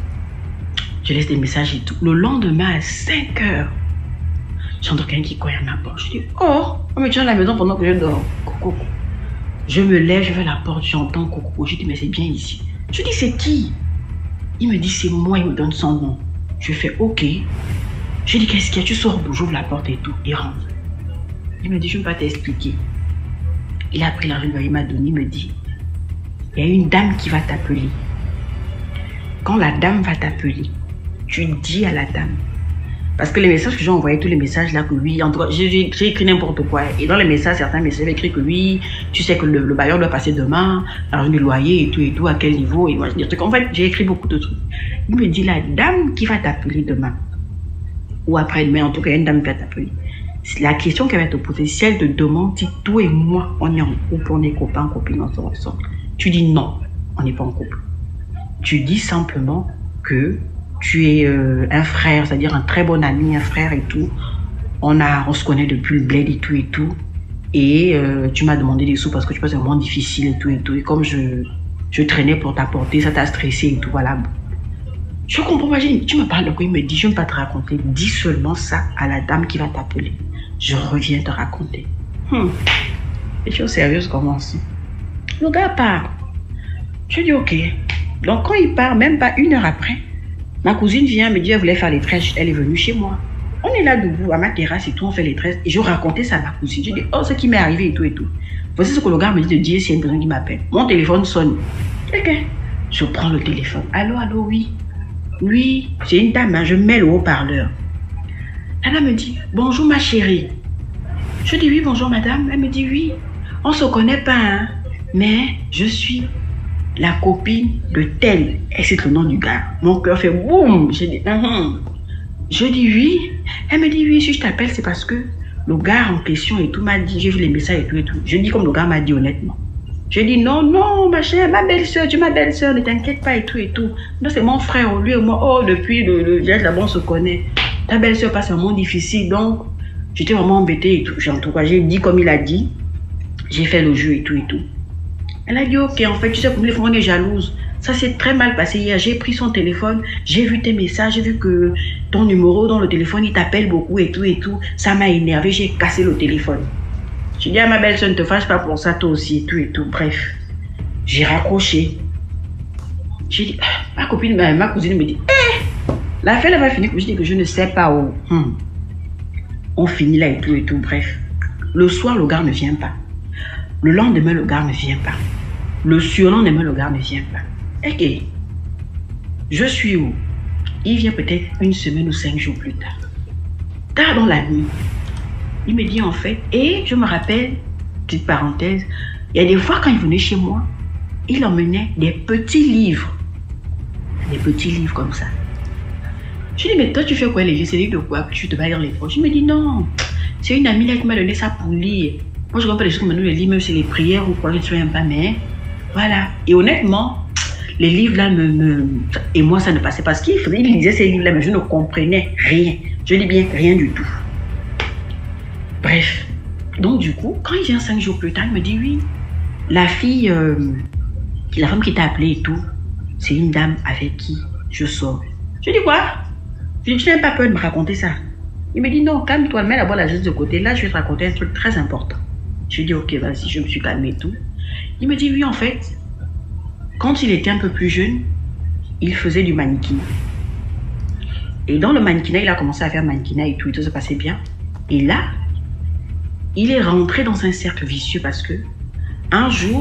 Speaker 4: Je laisse des messages et tout. Le lendemain, à 5 heures, j'entends quelqu'un qui cogne à ma porte. Je dis, oh, mais tu es à la maison pendant que je dors. Coucou. Je me lève, je vais à la porte, j'entends coucou. Je dis, mais c'est bien ici. Je dis, c'est qui? Il me dit, c'est moi, il me donne son nom. Je fais, ok. Je dis, qu'est-ce qu'il y a? Tu sors d'où? J'ouvre la porte et tout. Il rentre. Il me dit, je ne peux pas t'expliquer. Il a pris l'argent, il m'a donné, il me dit, il y a une dame qui va t'appeler. Quand la dame va t'appeler, tu dis à la dame. Parce que les messages que j'ai envoyés, tous les messages là que oui, en tout cas, j'ai écrit n'importe quoi. Et dans les messages, certains messages, j'ai écrit que oui, tu sais que le bailleur doit passer demain, l'argent du loyer et tout, à quel niveau. Et moi, je dis, en fait, j'ai écrit beaucoup de trucs. Il me dit, la dame qui va t'appeler demain, ou après-demain, en tout cas, il y a une dame qui va t'appeler. La question qu'elle va te poser, si elle te demande si toi et moi, on est en couple, on est copains, copines, on se ressemble. Tu dis non, on n'est pas en couple. Tu dis simplement que tu es un frère, c'est-à-dire un très bon ami, un frère et tout. On se connaît depuis le bled et tout et tout. Et tu m'as demandé des sous parce que tu passes un moment difficile et tout et tout. Et comme je traînais pour t'apporter, ça t'a stressé et tout, voilà. Je comprends pas, tu me parles de quoi? Il me dit, je ne vais pas te raconter. Dis seulement ça à la dame qui va t'appeler. Je reviens te raconter. Les choses sérieuses commencent. Le gars part. Je dis ok. Donc quand il part, même pas 1 heure après, ma cousine vient me dire elle voulait faire les tresses. Elle est venue chez moi. On est là debout à ma terrasse et tout, on fait les tresses. Et je racontais ça à ma cousine. Je dis oh, ce qui m'est arrivé et tout et tout. Voici ce que le gars me dit de dire s'il y a une personne qui m'appelle. Mon téléphone sonne. Ok. Je prends le téléphone. Allô, oui. Oui, c'est une dame, hein, je mets le haut-parleur. La dame me dit, bonjour ma chérie. Je dis oui, bonjour madame. Elle me dit oui, on ne se connaît pas, hein, mais je suis la copine de tel. Et c'est le nom du gars. Mon cœur fait boum. Je dis, Je dis oui. Elle me dit oui, si je t'appelle, c'est parce que le gars en question et tout m'a dit, j'ai vu les messages et tout et tout. Je dis comme le gars m'a dit honnêtement. Je dis non, ma chère, ma belle-sœur, tu es ma belle-sœur, ne t'inquiète pas et tout et tout. Non, c'est mon frère, lui et moi, oh, depuis le village là-bas, on se connaît. Ta belle-sœur passe un moment difficile, donc j'étais vraiment embêtée et tout. En tout cas, j'ai dit comme il a dit, j'ai fait le jeu et tout et tout. Elle a dit, ok, en fait, tu sais, comme les femmes, on est jalouse. Ça s'est très mal passé hier. J'ai pris son téléphone, j'ai vu tes messages, j'ai vu que ton numéro dans le téléphone, il t'appelle beaucoup et tout et tout. Ça m'a énervé, j'ai cassé le téléphone. J'ai dit à ma belle-sœur, ne te fâche pas pour ça, toi aussi, et tout et tout. Bref, j'ai raccroché. J'ai dit, ma cousine me dit, l'affaire elle va finir. Je dis que je ne sais pas où. On finit là et tout, bref. Le soir, le gars ne vient pas. Le lendemain, le gars ne vient pas. Le surlendemain, le gars ne vient pas. Ok, je suis où? Il vient peut-être 1 semaine ou 5 jours plus tard. Tard dans la nuit. Il me dit en fait, et je me rappelle, petite parenthèse, il y a des fois quand il venait chez moi, il emmenait des petits livres. Des petits livres comme ça. Je lui dis, mais toi tu fais quoi les livres? C'est des livres de quoi que tu te vas lire les poches? Il me dit non, c'est une amie là qui m'a donné ça pour lire. Moi je ne comprends pas les choses comme nous les livres, même si c'est les prières ou quoi, je ne sais même pas, mais voilà. Et honnêtement, les livres là et moi ça ne passait pas. Ce qu'il faisait, il lisait ces livres là, mais je ne comprenais rien. Je dis bien rien du tout. Bref, donc du coup, quand il vient 5 jours plus tard, il me dit oui, la fille, la femme qui t'a appelé et tout, c'est une dame avec qui je sors. Je dis quoi? Je dis, tu n'as pas peur de me raconter ça? Il me dit non, calme-toi, mets la boîte juste de côté, là je vais te raconter un truc très important. Je dis ok, vas-y, je me suis calmée et tout. Il me dit oui, en fait, quand il était un peu plus jeune, il faisait du mannequinat. Et dans le mannequinat, il a commencé à faire mannequinat et tout se passait bien. Et là, il est rentré dans un cercle vicieux parce que un jour,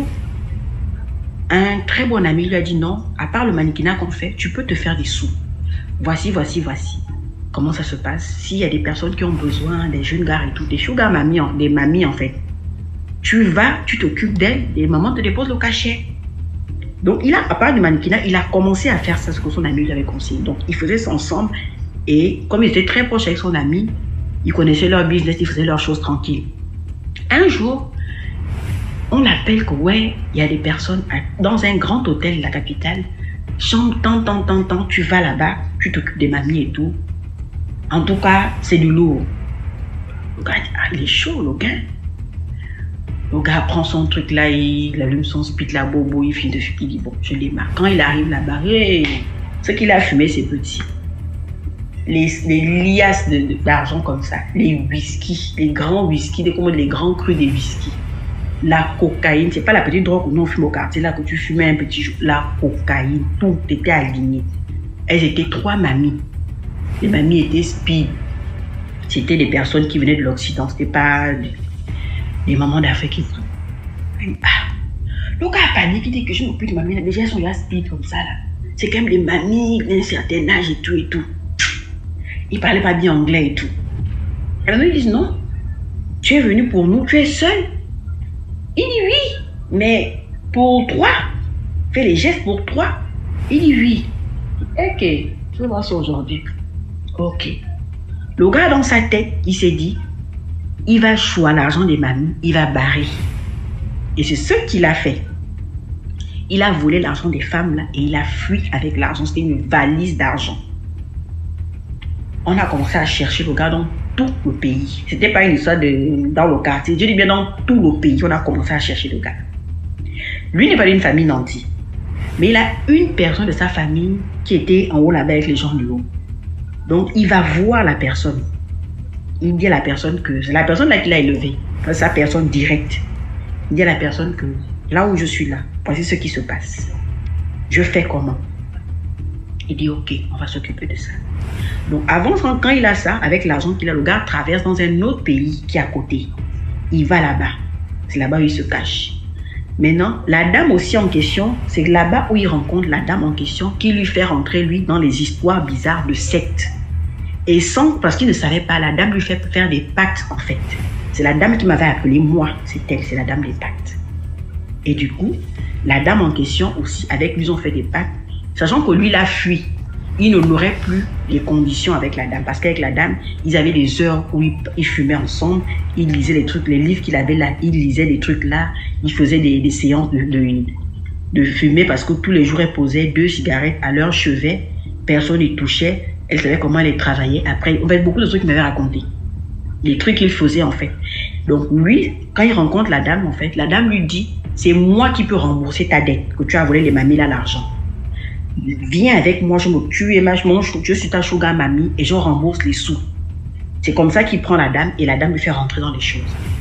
Speaker 4: un très bon ami lui a dit non, à part le mannequinat qu'on fait, tu peux te faire des sous. Voici. Comment ça se passe? S'il y a des personnes qui ont besoin, des jeunes gars et tout, des sugar mamies, des mamies en fait, tu vas, tu t'occupes d'elles et maman te dépose le cachet.
Speaker 7: Donc, à part du mannequinat, il a commencé à faire ça, ce que son ami lui avait conseillé. Donc, ils faisaient ça ensemble. Et comme il était très proche avec son ami, ils connaissaient leur business, ils faisaient leurs choses tranquilles. Un jour, on l'appelle que, ouais, il y a des personnes dans un grand hôtel de la capitale. Chambre, tant, tu vas là-bas, tu t'occupes des mamies et tout. En tout cas, c'est du lourd. Le gars dit, ah, il est chaud, le gars. Le gars prend son truc là, il allume son spit là, bobo, il finit de fumer, il dit, bon, je démarre. Quand il arrive là-bas, ce qu'il a fumé, c'est petit. Les liasses d'argent comme ça, les whisky, les grands whisky, les grands crus des whisky. La cocaïne, c'est pas la petite drogue que nous on fume au quartier là que tu fumais un petit jour. La cocaïne, tout était aligné. Elles étaient 3 mamies. Les mamies étaient speed. C'était des personnes qui venaient de l'Occident, c'était pas des mamans d'Afrique. Ah, le gars a paniqué, il dit que je m'occupe de mamie, déjà elles sont là speed comme ça là. C'est quand même des mamies d'un certain âge et tout et tout. Il parlait pas bien anglais et tout. Alors ils disent non, tu es venu pour nous, tu es seul. Il dit oui, mais pour 3. Fais les gestes pour 3. Il dit oui. Ok, je vais voir ça aujourd'hui. Ok. Le gars dans sa tête, il s'est dit, il va choisir l'argent des mamies, il va barrer. Et c'est ce qu'il a fait. Il a volé l'argent des femmes là et il a fui avec l'argent. C'était une valise d'argent. On a commencé à chercher le gars dans tout le pays. C'était pas une histoire dans le quartier. Je dis bien dans tout le pays. On a commencé à chercher le gars. Lui n'est pas d'une famille nantie. Mais il a une personne de sa famille qui était en haut là-bas avec les gens du haut. Donc il va voir la personne. Il dit à la personne que c'est la personne là qu'il a élevé. Sa personne directe. Il dit à la personne que là où je suis là, voici ce qui se passe. Je fais comment? Il dit ok, on va s'occuper de ça. Donc avant, quand il a ça, avec l'argent qu'il a, le gars traverse dans un autre pays qui est à côté. Il va là-bas. C'est là-bas où il se cache. Maintenant, la dame aussi en question, c'est là-bas où il rencontre la dame en question qui lui fait rentrer, lui, dans les histoires bizarres de secte. Et parce qu'il ne savait pas, la dame lui fait faire des pactes, en fait. C'est la dame qui m'avait appelé, moi, c'est elle, c'est la dame des pactes. Et du coup, la dame en question aussi, avec lui, ils ont fait des pactes, sachant que lui, il a fui. Il n'aurait plus les conditions avec la dame. Parce qu'avec la dame, ils avaient des heures où ils fumaient ensemble. Ils lisaient les trucs, les livres qu'il avait là. Ils lisaient des trucs là. Ils faisaient des séances de fumer parce que tous les jours, elle posait 2 cigarettes à leur chevet. Personne n'y touchait. Elle savait comment elle les travaillait. Après, on fait beaucoup de trucs qu'il m'avait raconté. Les trucs qu'il faisait en fait. Donc lui, quand il rencontre la dame, en fait, la dame lui dit, c'est moi qui peux rembourser ta dette, que tu as volé les mamies là l'argent. Viens avec moi, je suis ta sugar mamie et je rembourse les sous. C'est comme ça qu'il prend la dame et la dame lui fait rentrer dans les choses.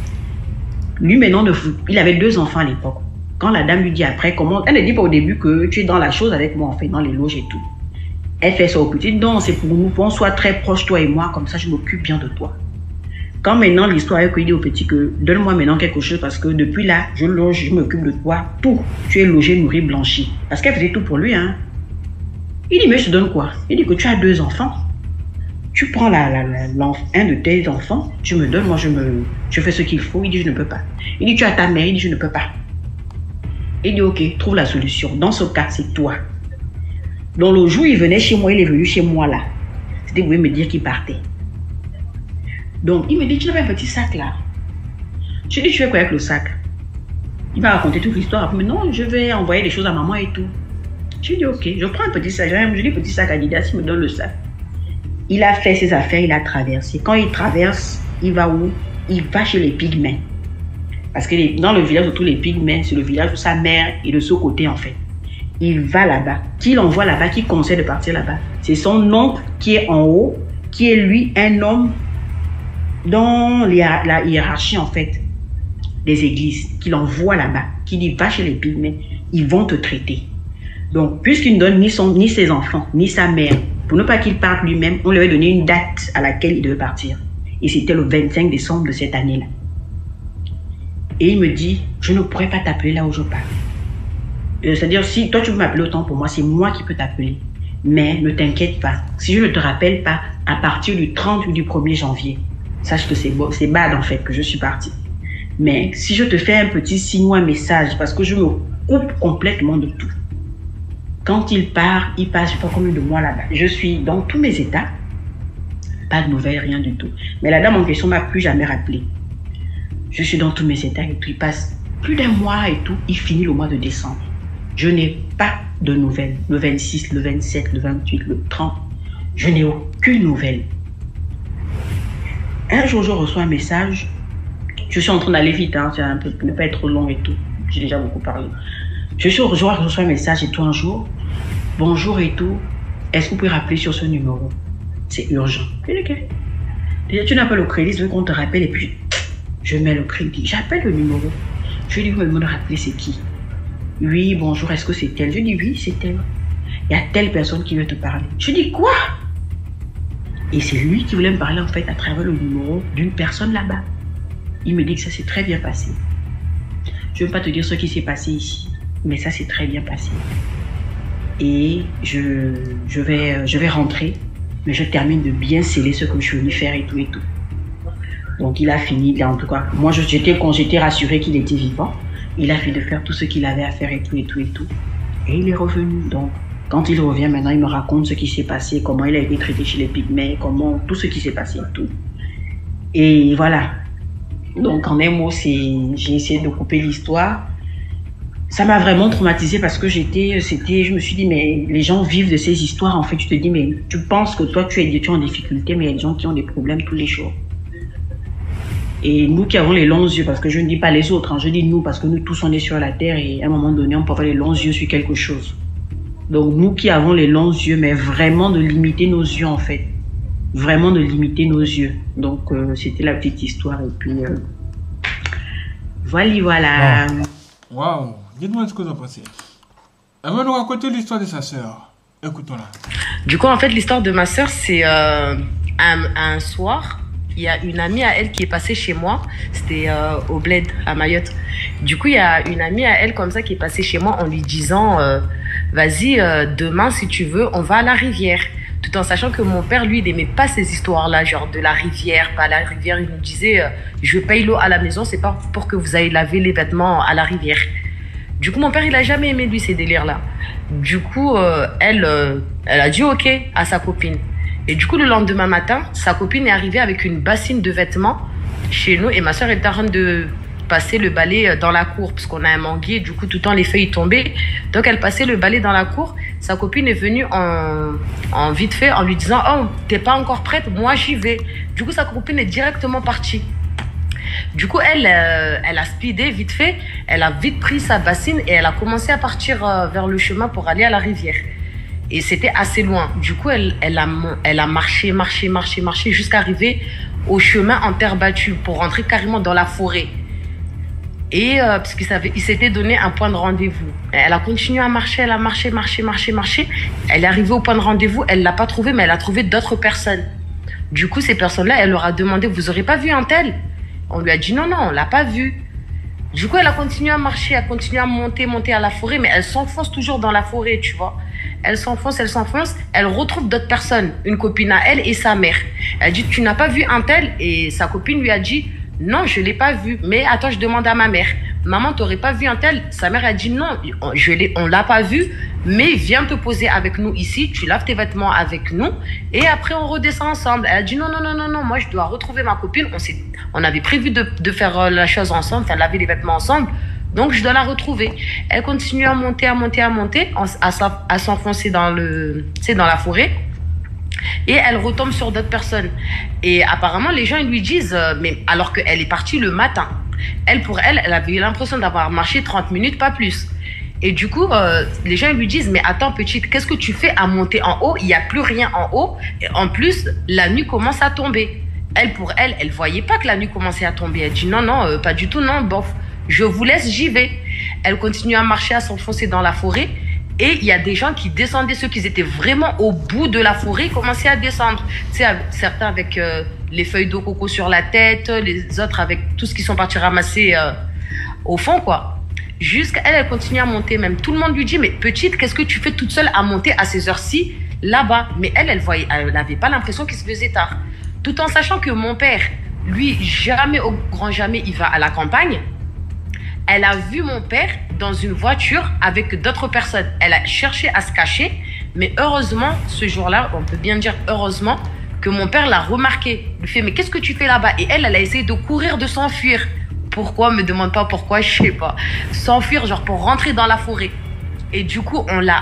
Speaker 7: Lui maintenant, il avait 2 enfants à l'époque. Quand la dame lui dit après, comment, elle ne dit pas au début que tu es dans la chose avec moi en fait, dans les loges et tout. Elle fait ça au petit, non, c'est pour nous, qu'on soit très proches toi et moi, comme ça je m'occupe bien de toi. Quand maintenant l'histoire est qu'il dit au petit que donne-moi maintenant quelque chose parce que depuis là, je m'occupe de toi, tout. Tu es logé, nourri, blanchi. Parce qu'elle faisait tout pour lui, hein. Il dit, mais je te donne quoi? Il dit que tu as 2 enfants. Tu prends un de tes enfants, tu me donnes, moi je fais ce qu'il faut. Il dit, je ne peux pas. Il dit, tu as ta mère. Il dit, je ne peux pas. Il dit, ok, trouve la solution. Dans ce cas, c'est toi. Donc le jour où il venait chez moi, il est venu chez moi là. C'était vous pouvez me dire qu'il partait. Donc il me dit, tu n'as pas un petit sac là? Je lui dis, tu fais quoi avec le sac? Il m'a raconté toute l'histoire. Mais non, je vais envoyer des choses à maman et tout. Je lui dis, ok, je prends un petit sac. Je dis, petit sac Adidas, il me donne le sac. Il a fait ses affaires, il a traversé. Quand il traverse, il va où? Il va chez les pygmées. Parce que dans le village de tous les pygmées, c'est le village où sa mère est de ce côté en fait. Il va là-bas. Qui l'envoie là-bas, qui conseille de partir là-bas? C'est son oncle qui est en haut, qui est lui un homme dans la hiérarchie en fait des églises, qui l'envoie là-bas, qui dit va chez les pygmées, ils vont te traiter. Donc, puisqu'il ne donne ni ses enfants, ni sa mère, pour ne pas qu'il parte lui-même, on lui avait donné une date à laquelle il devait partir. Et c'était le 25 décembre de cette année-là. Et il me dit, je ne pourrais pas t'appeler là où je pars. C'est-à-dire, si toi tu veux m'appeler autant pour moi, c'est moi qui peux t'appeler. Mais ne t'inquiète pas, si je ne te rappelle pas, à partir du 30 ou du 1er janvier, sache que c'est bad en fait que je suis partie. Mais si je te fais un petit signe ou un message, parce que je me coupe complètement de tout. Quand il part, il passe, je ne sais pas combien de mois là-bas. Je suis dans tous mes états. Pas de nouvelles, rien du tout. Mais la dame en question ne m'a plus jamais rappelé. Je suis dans tous mes états et puis il passe plus d'un mois et tout. Il finit le mois de décembre. Je n'ai pas de nouvelles. Le 26, le 27, le 28, le 30. Je n'ai aucune nouvelle. Un jour, je reçois un message. Je suis en train d'aller vite, hein, un peu, ne pas être trop long et tout. J'ai déjà beaucoup parlé. Je reçois un message et tout un jour. Bonjour et tout. Est-ce que vous pouvez rappeler sur ce numéro? C'est urgent. Je dis, ok. Déjà, tu n'as pas le crédit, je veux qu'on te rappelle et puis je mets le crédit. J'appelle le numéro. Je lui dis, vous me demandez de rappeler, c'est qui? Oui, bonjour, est-ce que c'est elle? Je dis, oui, c'est elle. Il y a telle personne qui veut te parler. Je dis, quoi? Et c'est lui qui voulait me parler en fait à travers le numéro d'une personne là-bas. Il me dit que ça s'est très bien passé. Je ne veux pas te dire ce qui s'est passé ici, mais ça s'est très bien passé. Et je vais rentrer, mais je termine de bien sceller ce que je suis venu faire et tout et tout. Donc il a fini, en tout cas, moi quand j'étais rassurée qu'il était vivant, il a fini de faire tout ce qu'il avait à faire et tout et tout et tout. Et il est revenu. Donc quand il revient maintenant, il me raconte ce qui s'est passé, comment il a été traité chez les Pygmées, comment tout ce qui s'est passé et tout. Et voilà. Donc en un mot, j'ai essayé de couper l'histoire. Ça m'a vraiment traumatisée parce que je me suis dit, mais les gens vivent de ces histoires. En fait, tu te dis, mais tu penses que toi, tu es en difficulté, mais il y a des gens qui ont des problèmes tous les jours. Et nous qui avons les longs yeux, parce que je ne dis pas les autres, hein, je dis nous, parce que nous tous, on est sur la terre et à un moment donné, on peut avoir les longs yeux sur quelque chose. Donc nous qui avons les longs yeux, mais vraiment de limiter nos yeux, en fait. Vraiment de limiter nos yeux. Donc, c'était la petite histoire. Et puis, voilà.
Speaker 1: Waouh. Dites-moi ce que vous en pensez. Elle va nous raconter l'histoire de sa sœur. Écoutons-la.
Speaker 2: Du coup, en fait, l'histoire de ma sœur, c'est un soir, il y a une amie à elle qui est passée chez moi. C'était au Bled, à Mayotte. Du coup, il y a une amie à elle comme ça qui est passée chez moi en lui disant vas-y, demain, si tu veux, on va à la rivière. Tout en sachant que mon père, lui, il n'aimait pas ces histoires-là, genre de la rivière, pas la rivière. Il nous disait je paye l'eau à la maison, c'est pas pour que vous ayez laver les vêtements à la rivière. Du coup, mon père, il a jamais aimé, lui, ces délires-là. Du coup, elle a dit OK à sa copine. Et du coup, le lendemain matin, sa copine est arrivée avec une bassine de vêtements chez nous. Et ma soeur était en train de passer le balai dans la cour, parce qu'on a un manguier. Du coup, tout le temps, les feuilles tombaient. Donc, elle passait le balai dans la cour. Sa copine est venue en vite fait, en lui disant « Oh, t'es pas encore prête? Moi, j'y vais. » Du coup, sa copine est directement partie. Du coup, elle a speedé vite fait, elle a vite pris sa bassine et elle a commencé à partir vers le chemin pour aller à la rivière. Et c'était assez loin. Du coup, elle a marché jusqu'à arriver au chemin en terre battue pour rentrer carrément dans la forêt. Et parce qu'il s'était donné un point de rendez-vous. Elle a continué à marcher, elle a marché. Elle est arrivée au point de rendez-vous, elle l'a pas trouvé, mais elle a trouvé d'autres personnes. Du coup, ces personnes-là, elle leur a demandé « Vous aurez pas vu un tel ?» On lui a dit non, on l'a pas vu. Du coup, elle a continué à marcher, elle a continué à monter à la forêt, mais elle s'enfonce toujours dans la forêt, tu vois. Elle s'enfonce, elle retrouve d'autres personnes, une copine à elle et sa mère. Elle dit, tu n'as pas vu un tel? Et sa copine lui a dit, non, je l'ai pas vu, mais attends, je demande à ma mère. Maman, t'aurais pas vu un tel? Sa mère a dit, non, on l'a pas vu, mais viens te poser avec nous ici, tu laves tes vêtements avec nous, et après on redescend ensemble. Elle a dit, non, moi je dois retrouver ma copine, on avait prévu de faire la chose ensemble, enfin laver les vêtements ensemble, donc je dois la retrouver. Elle continue à monter, à s'enfoncer dans la forêt, et elle retombe sur d'autres personnes. Et apparemment, les gens ils lui disent, mais alors qu'elle est partie le matin, elle avait eu l'impression d'avoir marché 30 minutes, pas plus. Et du coup, les gens lui disent, mais attends petite, qu'est-ce que tu fais à monter en haut? Il n'y a plus rien en haut. Et en plus, la nuit commence à tomber. Elle voyait pas que la nuit commençait à tomber. Elle dit, non, pas du tout, non, bof. Je vous laisse, j'y vais. Elle continue à marcher, à s'enfoncer dans la forêt. Et il y a des gens qui descendaient, ceux qui étaient vraiment au bout de la forêt, commençaient à descendre. Tu sais, certains avec les feuilles de coco sur la tête, les autres avec tout ce qu'ils sont partis ramasser au fond, quoi. Jusqu'à elle continue à monter même. Tout le monde lui dit, mais petite, qu'est-ce que tu fais toute seule à monter à ces heures-ci, là-bas? Mais elle n'avait pas l'impression qu'il se faisait tard. Tout en sachant que mon père, lui, jamais, au grand jamais, il va à la campagne.
Speaker 8: elle a vu mon père dans une voiture avec d'autres personnes. Elle a cherché à se cacher, mais heureusement, ce jour-là, on peut bien dire heureusement, que mon père l'a remarqué. Il lui fait, mais qu'est-ce que tu fais là-bas? Et elle a essayé de courir, de s'enfuir. Pourquoi? Me demande pas pourquoi, je sais pas. S'enfuir, genre pour rentrer dans la forêt. Et du coup, on l'a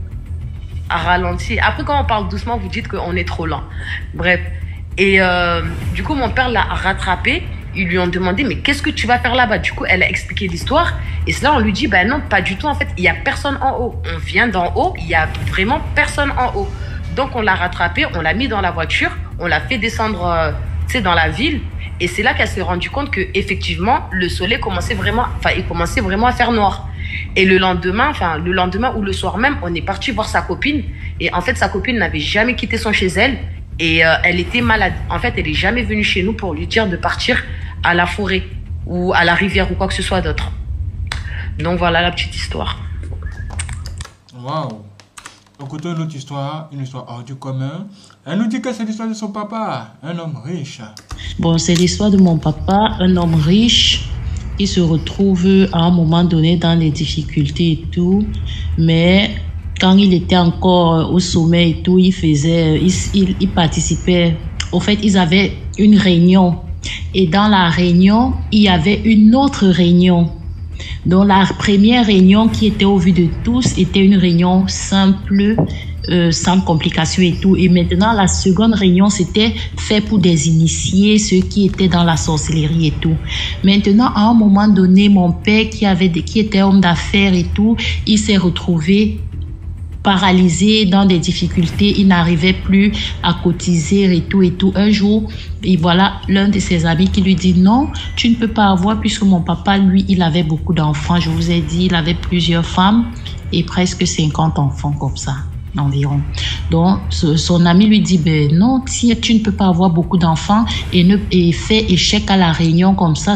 Speaker 8: ralenti. Après, quand on parle doucement, vous dites qu'on est trop lent. Bref. Et du coup, mon père l'a rattrapé. Ils lui ont demandé, mais qu'est-ce que tu vas faire là-bas? Du coup, elle a expliqué l'histoire. Et cela, on lui dit, ben non, pas du tout. En fait, il n'y a personne en haut. On vient d'en haut, il n'y a vraiment personne en haut. Donc, on l'a rattrapé, on l'a mis dans la voiture, on l'a fait descendre dans la ville. Et c'est là qu'elle s'est rendue compte qu'effectivement, le soleil commençait vraiment à faire noir. Et le lendemain ou le soir même, on est parti voir sa copine. Et en fait, sa copine n'avait jamais quitté son chez elle. Et elle était malade. En fait, elle n'est jamais venue chez nous pour lui dire de partir à la forêt ou à la rivière ou quoi que ce soit d'autre. Donc voilà la petite histoire.
Speaker 1: Waouh! Écoutons une autre histoire, une histoire hors du commun. Elle nous dit que c'est l'histoire de son papa, un homme riche.
Speaker 4: Bon, c'est l'histoire de mon papa, un homme riche. Il se retrouve à un moment donné dans les difficultés et tout. Mais quand il était encore au sommet et tout, il participait. Au fait, ils avaient une réunion. Et dans la réunion, il y avait une autre réunion. Donc la première réunion qui était au vu de tous était une réunion simple, sans complications et tout. Et maintenant, la seconde réunion, c'était fait pour des initiés, ceux qui étaient dans la sorcellerie et tout. Maintenant, à un moment donné, mon père qui était homme d'affaires et tout, il s'est retrouvé paralysé dans des difficultés, il n'arrivait plus à cotiser et tout et tout. Un jour, et voilà l'un de ses amis qui lui dit non, tu ne peux pas avoir, puisque mon papa, lui, il avait beaucoup d'enfants. Je vous ai dit, il avait plusieurs femmes et presque 50 enfants comme ça environ. Donc son ami lui dit ben non, si tu ne peux pas avoir beaucoup d'enfants et fait échec à la réunion comme ça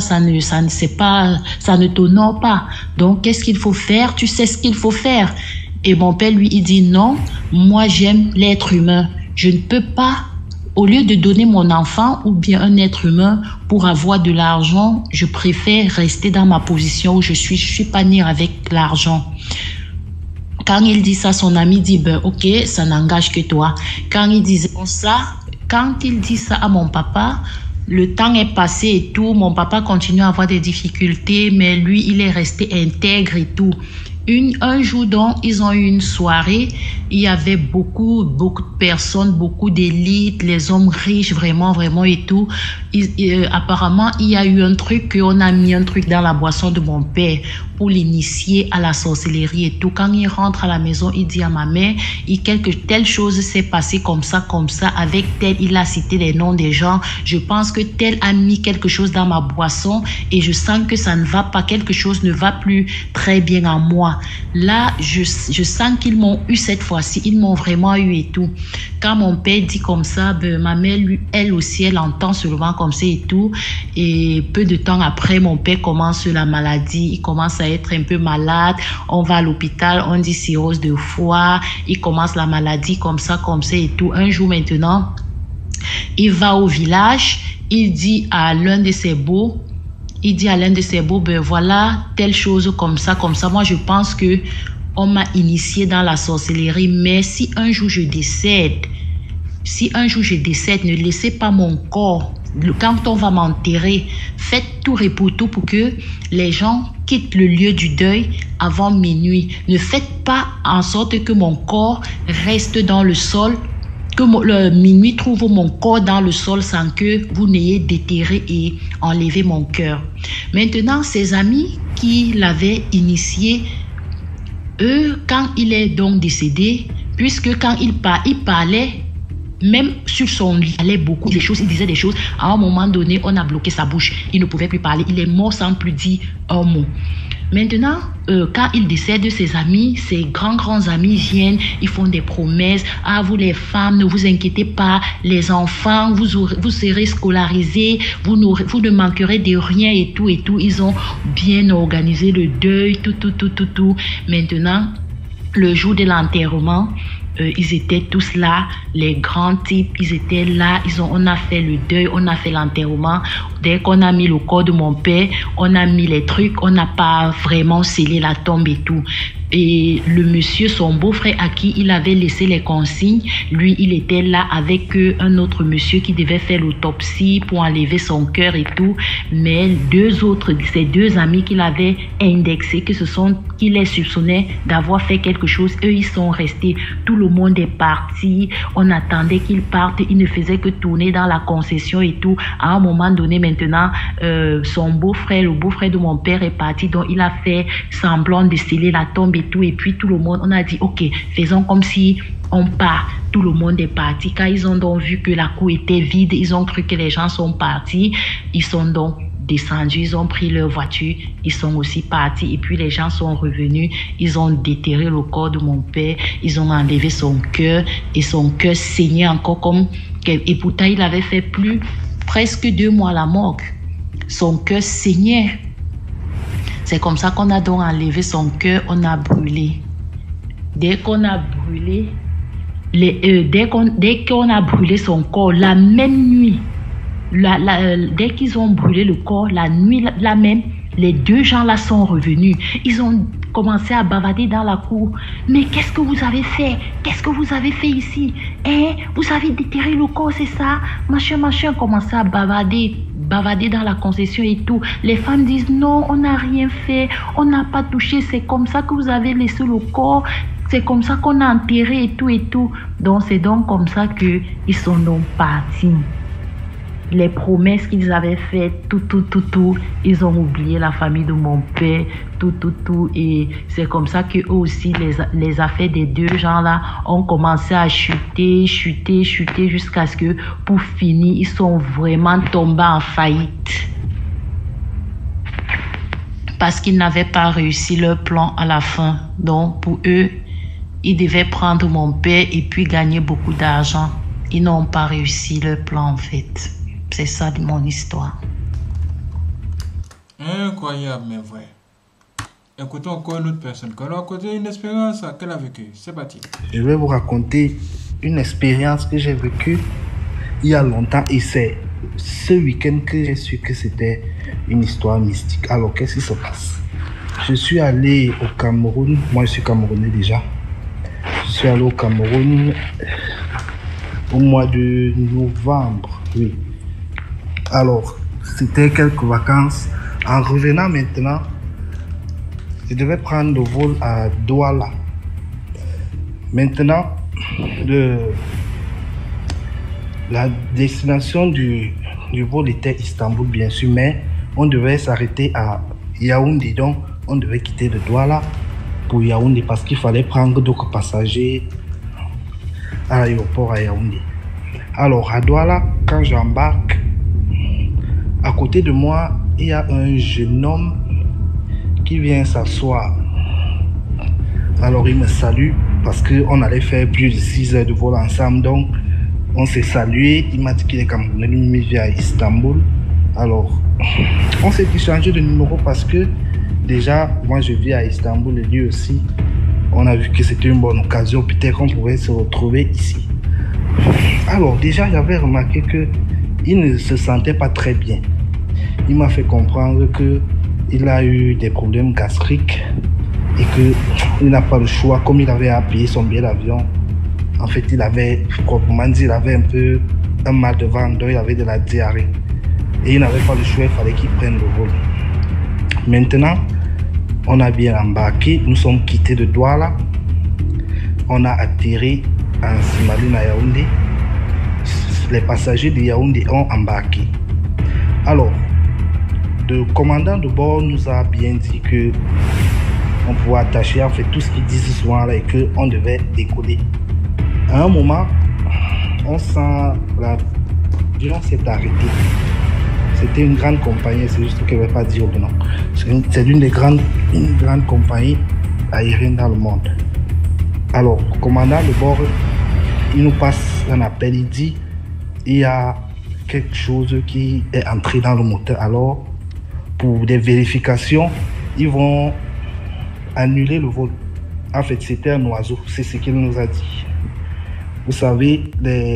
Speaker 4: ne t'honore pas. Donc qu'est-ce qu'il faut faire? Tu sais ce qu'il faut faire. Et mon père, lui, il dit non, moi j'aime l'être humain. Je ne peux pas, au lieu de donner mon enfant ou bien un être humain pour avoir de l'argent, je préfère rester dans ma position où je suis pas né avec l'argent. Quand il dit ça, son ami dit ben ok, ça n'engage que toi. Quand il dit ça à mon papa, le temps est passé et tout, mon papa continue à avoir des difficultés, mais lui, il est resté intègre et tout. Un jour, donc, ils ont eu une soirée. Il y avait beaucoup de personnes, beaucoup d'élites, les hommes riches, vraiment, vraiment et tout. Apparemment, il y a eu un truc, on a mis un truc dans la boisson de mon père pour l'initier à la sorcellerie et tout. Quand il rentre à la maison, il dit à ma mère, telle chose s'est passée comme ça, avec tel, il a cité les noms des gens. Je pense que tel a mis quelque chose dans ma boisson et je sens que ça ne va pas, quelque chose ne va plus très bien en moi. Là, je sens qu'ils m'ont eu cette fois-ci, ils m'ont vraiment eu et tout. Quand mon père dit comme ça, ma mère, elle aussi, elle entend seulement comme ça et tout. Et peu de temps après, mon père commence la maladie, il commence à être un peu malade. On va à l'hôpital, on dit cirrhose de foie, il commence la maladie comme ça et tout. Un jour maintenant, il va au village, il dit à l'un de ses beaux, ben voilà, telle chose comme ça. Moi, je pense que on m'a initié dans la sorcellerie, mais si un jour je décède, ne laissez pas mon corps. Quand on va m'enterrer, faites tout et pour tout pour que les gens quittent le lieu du deuil avant minuit. Ne faites pas en sorte que mon corps reste dans le sol, que le minuit trouve mon corps dans le sol sans que vous n'ayez déterré et enlevé mon cœur. Maintenant, ses amis qui l'avaient initié, eux, quand il est donc décédé, puisque quand il parlait, même sur son lit, il disait des choses. À un moment donné, on a bloqué sa bouche. Il ne pouvait plus parler. Il est mort sans plus dire un mot. Maintenant, quand il décède, ses amis, ses grands amis viennent, ils font des promesses. Ah, vous les femmes, ne vous inquiétez pas. Les enfants, vous serez scolarisés. Vous ne manquerez de rien et tout et tout. Ils ont bien organisé le deuil, tout. Maintenant, le jour de l'enterrement, ils étaient tous là, les grands types, ils étaient là, on a fait le deuil, on a fait l'enterrement. Dès qu'on a mis le corps de mon père, on a mis les trucs, on n'a pas vraiment scellé la tombe et tout. Et le monsieur, son beau-frère à qui il avait laissé les consignes, lui, il était là avec un autre monsieur qui devait faire l'autopsie pour enlever son cœur et tout. Mais ces deux amis qu'il avait indexés, qu'il les soupçonnait d'avoir fait quelque chose, eux, ils sont restés. Tout le monde est parti. On attendait qu'ils partent. Ils ne faisaient que tourner dans la concession et tout. À un moment donné, maintenant, son beau-frère, le beau-frère de mon père est parti. Donc, il a fait semblant de sceller la tombe et tout. Et puis, tout le monde, on a dit, OK, faisons comme si on part. Tout le monde est parti. Quand ils ont donc vu que la cour était vide, ils ont cru que les gens sont partis. Ils sont donc descendus, ils ont pris leur voiture, ils sont aussi partis. Et puis, les gens sont revenus. Ils ont déterré le corps de mon père. Ils ont enlevé son cœur. Et son cœur saignait encore comme... Et pourtant, il avait fait presque 2 mois à la morgue. Son cœur saignait. C'est comme ça qu'on a donc enlevé son cœur, on a brûlé. Dès qu'on a brûlé, dès qu'on a brûlé son corps, la même nuit, dès qu'ils ont brûlé le corps, la nuit la même, les 2 gens là sont revenus. Ils ont commencé à bavarder dans la cour. Mais qu'est-ce que vous avez fait? Qu'est-ce que vous avez fait ici? Vous avez déterré le corps, c'est ça? Machin, commençait à bavarder dans la concession et tout. Les femmes disent non, on n'a rien fait, on n'a pas touché, c'est comme ça que vous avez laissé le corps, c'est comme ça qu'on a enterré et tout et tout. Donc c'est donc comme ça qu'ils sont donc partis. Les promesses qu'ils avaient faites, tout, ils ont oublié la famille de mon père, tout. Et c'est comme ça que eux aussi, les affaires des 2 gens-là ont commencé à chuter jusqu'à ce que, pour finir, ils sont vraiment tombés en faillite. Parce qu'ils n'avaient pas réussi leur plan à la fin. Donc, pour eux, ils devaient prendre mon père et puis gagner beaucoup d'argent. Ils n'ont pas réussi leur plan, en fait. C'est ça de mon histoire.
Speaker 1: Incroyable, mais vrai. Écoutons encore une autre personne qui a raconté une expérience qu'elle a vécue. C'est parti.
Speaker 9: Je vais vous raconter une expérience que j'ai vécue il y a longtemps. Et c'est ce week-end que j'ai su que c'était une histoire mystique. Alors, qu'est-ce qui se passe? Je suis allé au Cameroun. Moi, je suis camerounais déjà. Je suis allé au Cameroun au mois de novembre. Oui. Alors, c'était quelques vacances. En revenant maintenant, je devais prendre le vol à Douala. Maintenant, la destination du vol était Istanbul, bien sûr, mais on devait s'arrêter à Yaoundé. Donc, on devait quitter de Douala pour Yaoundé parce qu'il fallait prendre d'autres passagers à l'aéroport à Yaoundé. Alors, à Douala, quand j'embarque, à côté de moi, il y a un jeune homme qui vient s'asseoir. Alors il me salue parce qu'on allait faire plus de 6 heures de vol ensemble. Donc on s'est salué. Il m'a dit qu'il est camerounais, il vient à Istanbul. Alors on s'est échangé de numéro parce que déjà moi je vis à Istanbul et lui aussi. On a vu que c'était une bonne occasion. Peut-être qu'on pouvait se retrouver ici. Alors déjà j'avais remarqué que il ne se sentait pas très bien. Il m'a fait comprendre qu'il a eu des problèmes gastriques et qu'il n'a pas le choix. Comme il avait à payer son billet d'avion, en fait, il avait, proprement dit, il avait un peu un mal de ventre, donc il avait de la diarrhée. Et il n'avait pas le choix, il fallait qu'il prenne le vol. Maintenant, on a bien embarqué, nous sommes quittés de Douala. On a atterri en Simaline à Yaoundé. Les passagers de Yaoundé ont embarqué. Alors, le commandant de bord nous a bien dit que on pouvait attacher, en fait, tout ce qu'il disait souvent là et qu'on devait décoller. À un moment, on sent l'avion s'est arrêté. C'était une grande compagnie, c'est juste que je ne vais pas dire le nom. C'est une grande compagnie aérienne dans le monde. Alors, le commandant de bord, il nous passe un appel, il dit il y a quelque chose qui est entré dans le moteur. Alors, pour des vérifications, ils vont annuler le vol. En fait, c'était un oiseau, c'est ce qu'il nous a dit. Vous savez,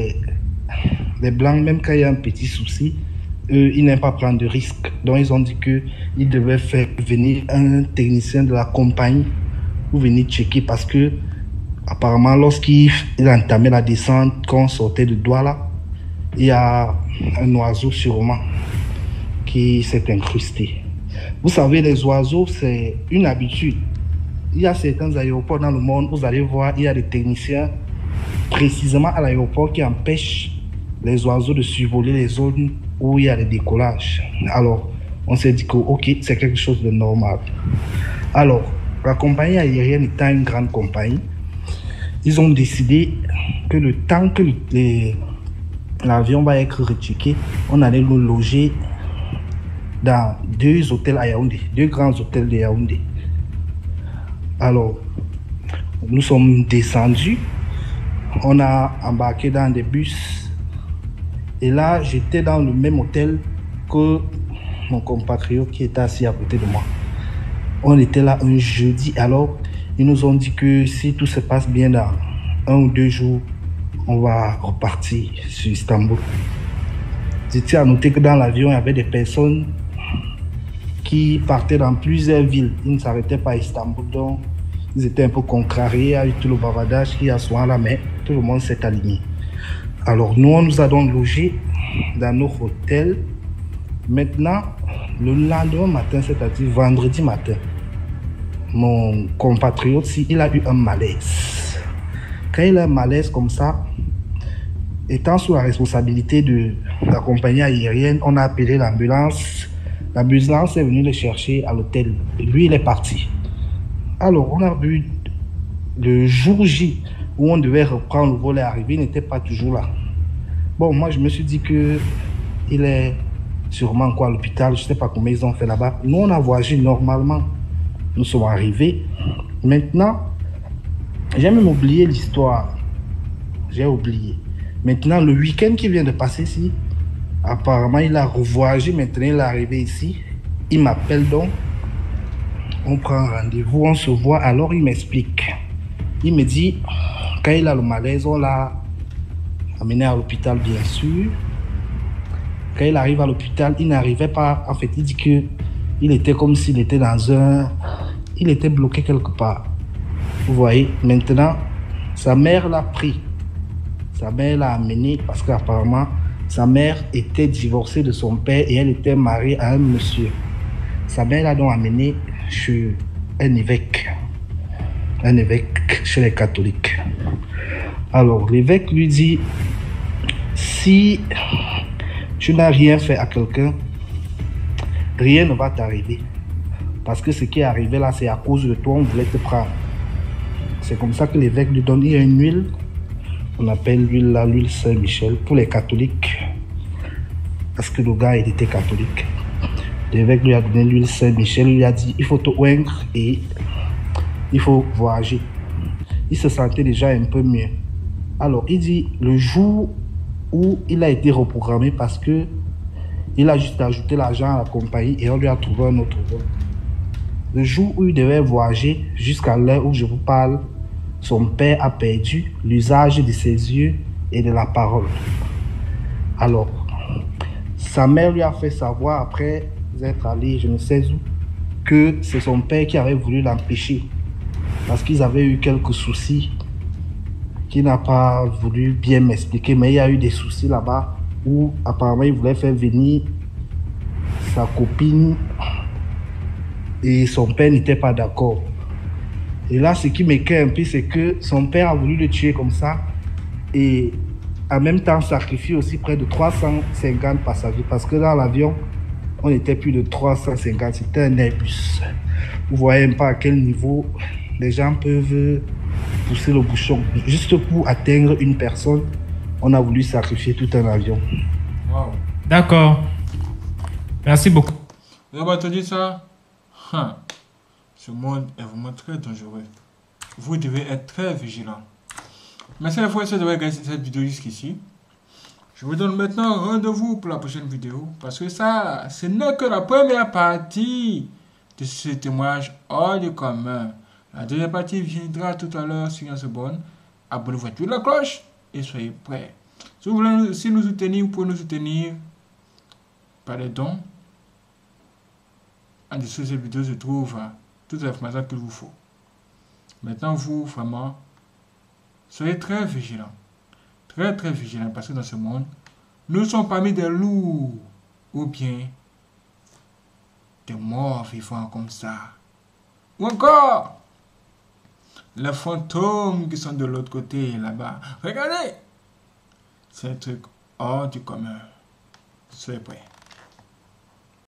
Speaker 9: les Blancs, même quand il y a un petit souci, eux, ils n'aiment pas prendre de risques. Donc, ils ont dit qu'ils devaient faire venir un technicien de la compagnie pour venir checker parce que, apparemment, lorsqu'il a entamé la descente, quand on sortait de Douala, il y a un oiseau sûrement qui s'est incrusté. Vous savez, les oiseaux, c'est une habitude. Il y a certains aéroports dans le monde, vous allez voir, il y a des techniciens précisément à l'aéroport qui empêchent les oiseaux de survoler les zones où il y a des décollages. Alors, on s'est dit que, ok, c'est quelque chose de normal. Alors, la compagnie aérienne étant une grande compagnie, ils ont décidé que le temps que l'avion va être rechecké, on allait nous loger dans 2 hôtels à Yaoundé, 2 grands hôtels de Yaoundé. Alors, nous sommes descendus, on a embarqué dans des bus. Et là, j'étais dans le même hôtel que mon compatriote qui était assis à côté de moi. On était là un jeudi. Alors, ils nous ont dit que si tout se passe bien dans 1 ou 2 jours, on va repartir sur Istanbul. Je tiens à noter que dans l'avion, il y avait des personnes qui partaient dans plusieurs villes. Ils ne s'arrêtaient pas à Istanbul. Donc, ils étaient un peu contrariés avec tout le bavardage qu'il y a souvent là, mais tout le monde s'est aligné. Alors, nous, on nous a donc logés dans notre hôtel. Maintenant, le lendemain matin, c'est-à-dire vendredi matin, mon compatriote, il a eu un malaise. Quand il a un malaise comme ça, étant sous la responsabilité de la compagnie aérienne, on a appelé l'ambulance. L'ambulance est venue le chercher à l'hôtel. Lui, il est parti. Alors, on a vu le jour J où on devait reprendre le vol et arriver, il n'était pas toujours là. Bon, moi, je me suis dit que il est sûrement quoi à l'hôpital, je ne sais pas comment ils ont fait là-bas. Nous, on a voyagé normalement. Nous sommes arrivés. Maintenant, j'ai même oublié l'histoire. J'ai oublié. Maintenant, le week-end qui vient de passer ici, apparemment, il a revoyagé. Maintenant, il est arrivé ici. Il m'appelle donc. On prend rendez-vous, on se voit. Alors, il m'explique. Il me dit, quand il a le malaise, on l'a amené à l'hôpital, bien sûr. Quand il arrive à l'hôpital, il n'arrivait pas. En fait, il dit que il était comme s'il était dans un... Il était bloqué quelque part. Vous voyez, maintenant, sa mère l'a pris. Sa mère l'a amené parce qu'apparemment, sa mère était divorcée de son père et elle était mariée à un monsieur. Sa mère l'a donc amené chez un évêque chez les catholiques. Alors, l'évêque lui dit, si tu n'as rien fait à quelqu'un, rien ne va t'arriver. Parce que ce qui est arrivé là, c'est à cause de toi, on voulait te prendre. C'est comme ça que l'évêque lui donne une huile, on appelle l'huile là, l'huile Saint-Michel, pour les catholiques. Parce que le gars, il était catholique. L'évêque lui a donné l'huile Saint-Michel, lui a dit, il faut te oindre et il faut voyager. Il se sentait déjà un peu mieux. Alors, il dit, le jour où il a été reprogrammé parce que il a juste ajouté l'argent à la compagnie et on lui a trouvé un autre vol. Le jour où il devait voyager, jusqu'à l'heure où je vous parle, son père a perdu l'usage de ses yeux et de la parole. Alors, sa mère lui a fait savoir, après être allé je ne sais où, que c'est son père qui avait voulu l'empêcher. Parce qu'ils avaient eu quelques soucis qu'il n'a pas voulu bien m'expliquer, mais il y a eu des soucis là-bas où apparemment il voulait faire venir sa copine et son père n'était pas d'accord. Et là, ce qui m'écoeure un peu, c'est que son père a voulu le tuer comme ça et en même temps sacrifier aussi près de 350 passagers parce que dans l'avion, on était plus de 350, c'était un Airbus. Vous voyez même pas à quel niveau les gens peuvent pousser le bouchon. Juste pour atteindre une personne, on a voulu sacrifier tout un avion.
Speaker 3: Wow. D'accord. Merci beaucoup.
Speaker 1: Vous avez entendu ça? Ce monde est vraiment très dangereux. Vous devez être très vigilant. Merci à la fois d'avoir regardé cette vidéo jusqu'ici. Je vous donne maintenant rendez-vous pour la prochaine vidéo. Parce que ça, ce n'est que la première partie de ce témoignage hors du commun. La deuxième partie viendra tout à l'heure sur Bonne. Abonnez-vous à la cloche et soyez prêts. Si vous voulez aussi nous soutenir, vous pouvez nous soutenir par les dons. En dessous de cette vidéo se trouve toutes les informations qu'il vous faut. Maintenant, vous, vraiment, soyez très vigilants. Très, très vigilants, parce que dans ce monde, nous sommes parmi des loups ou bien des morts vivants comme ça. Ou encore, les fantômes qui sont de l'autre côté, là-bas. Regardez! C'est un truc hors du commun. Soyez prêts.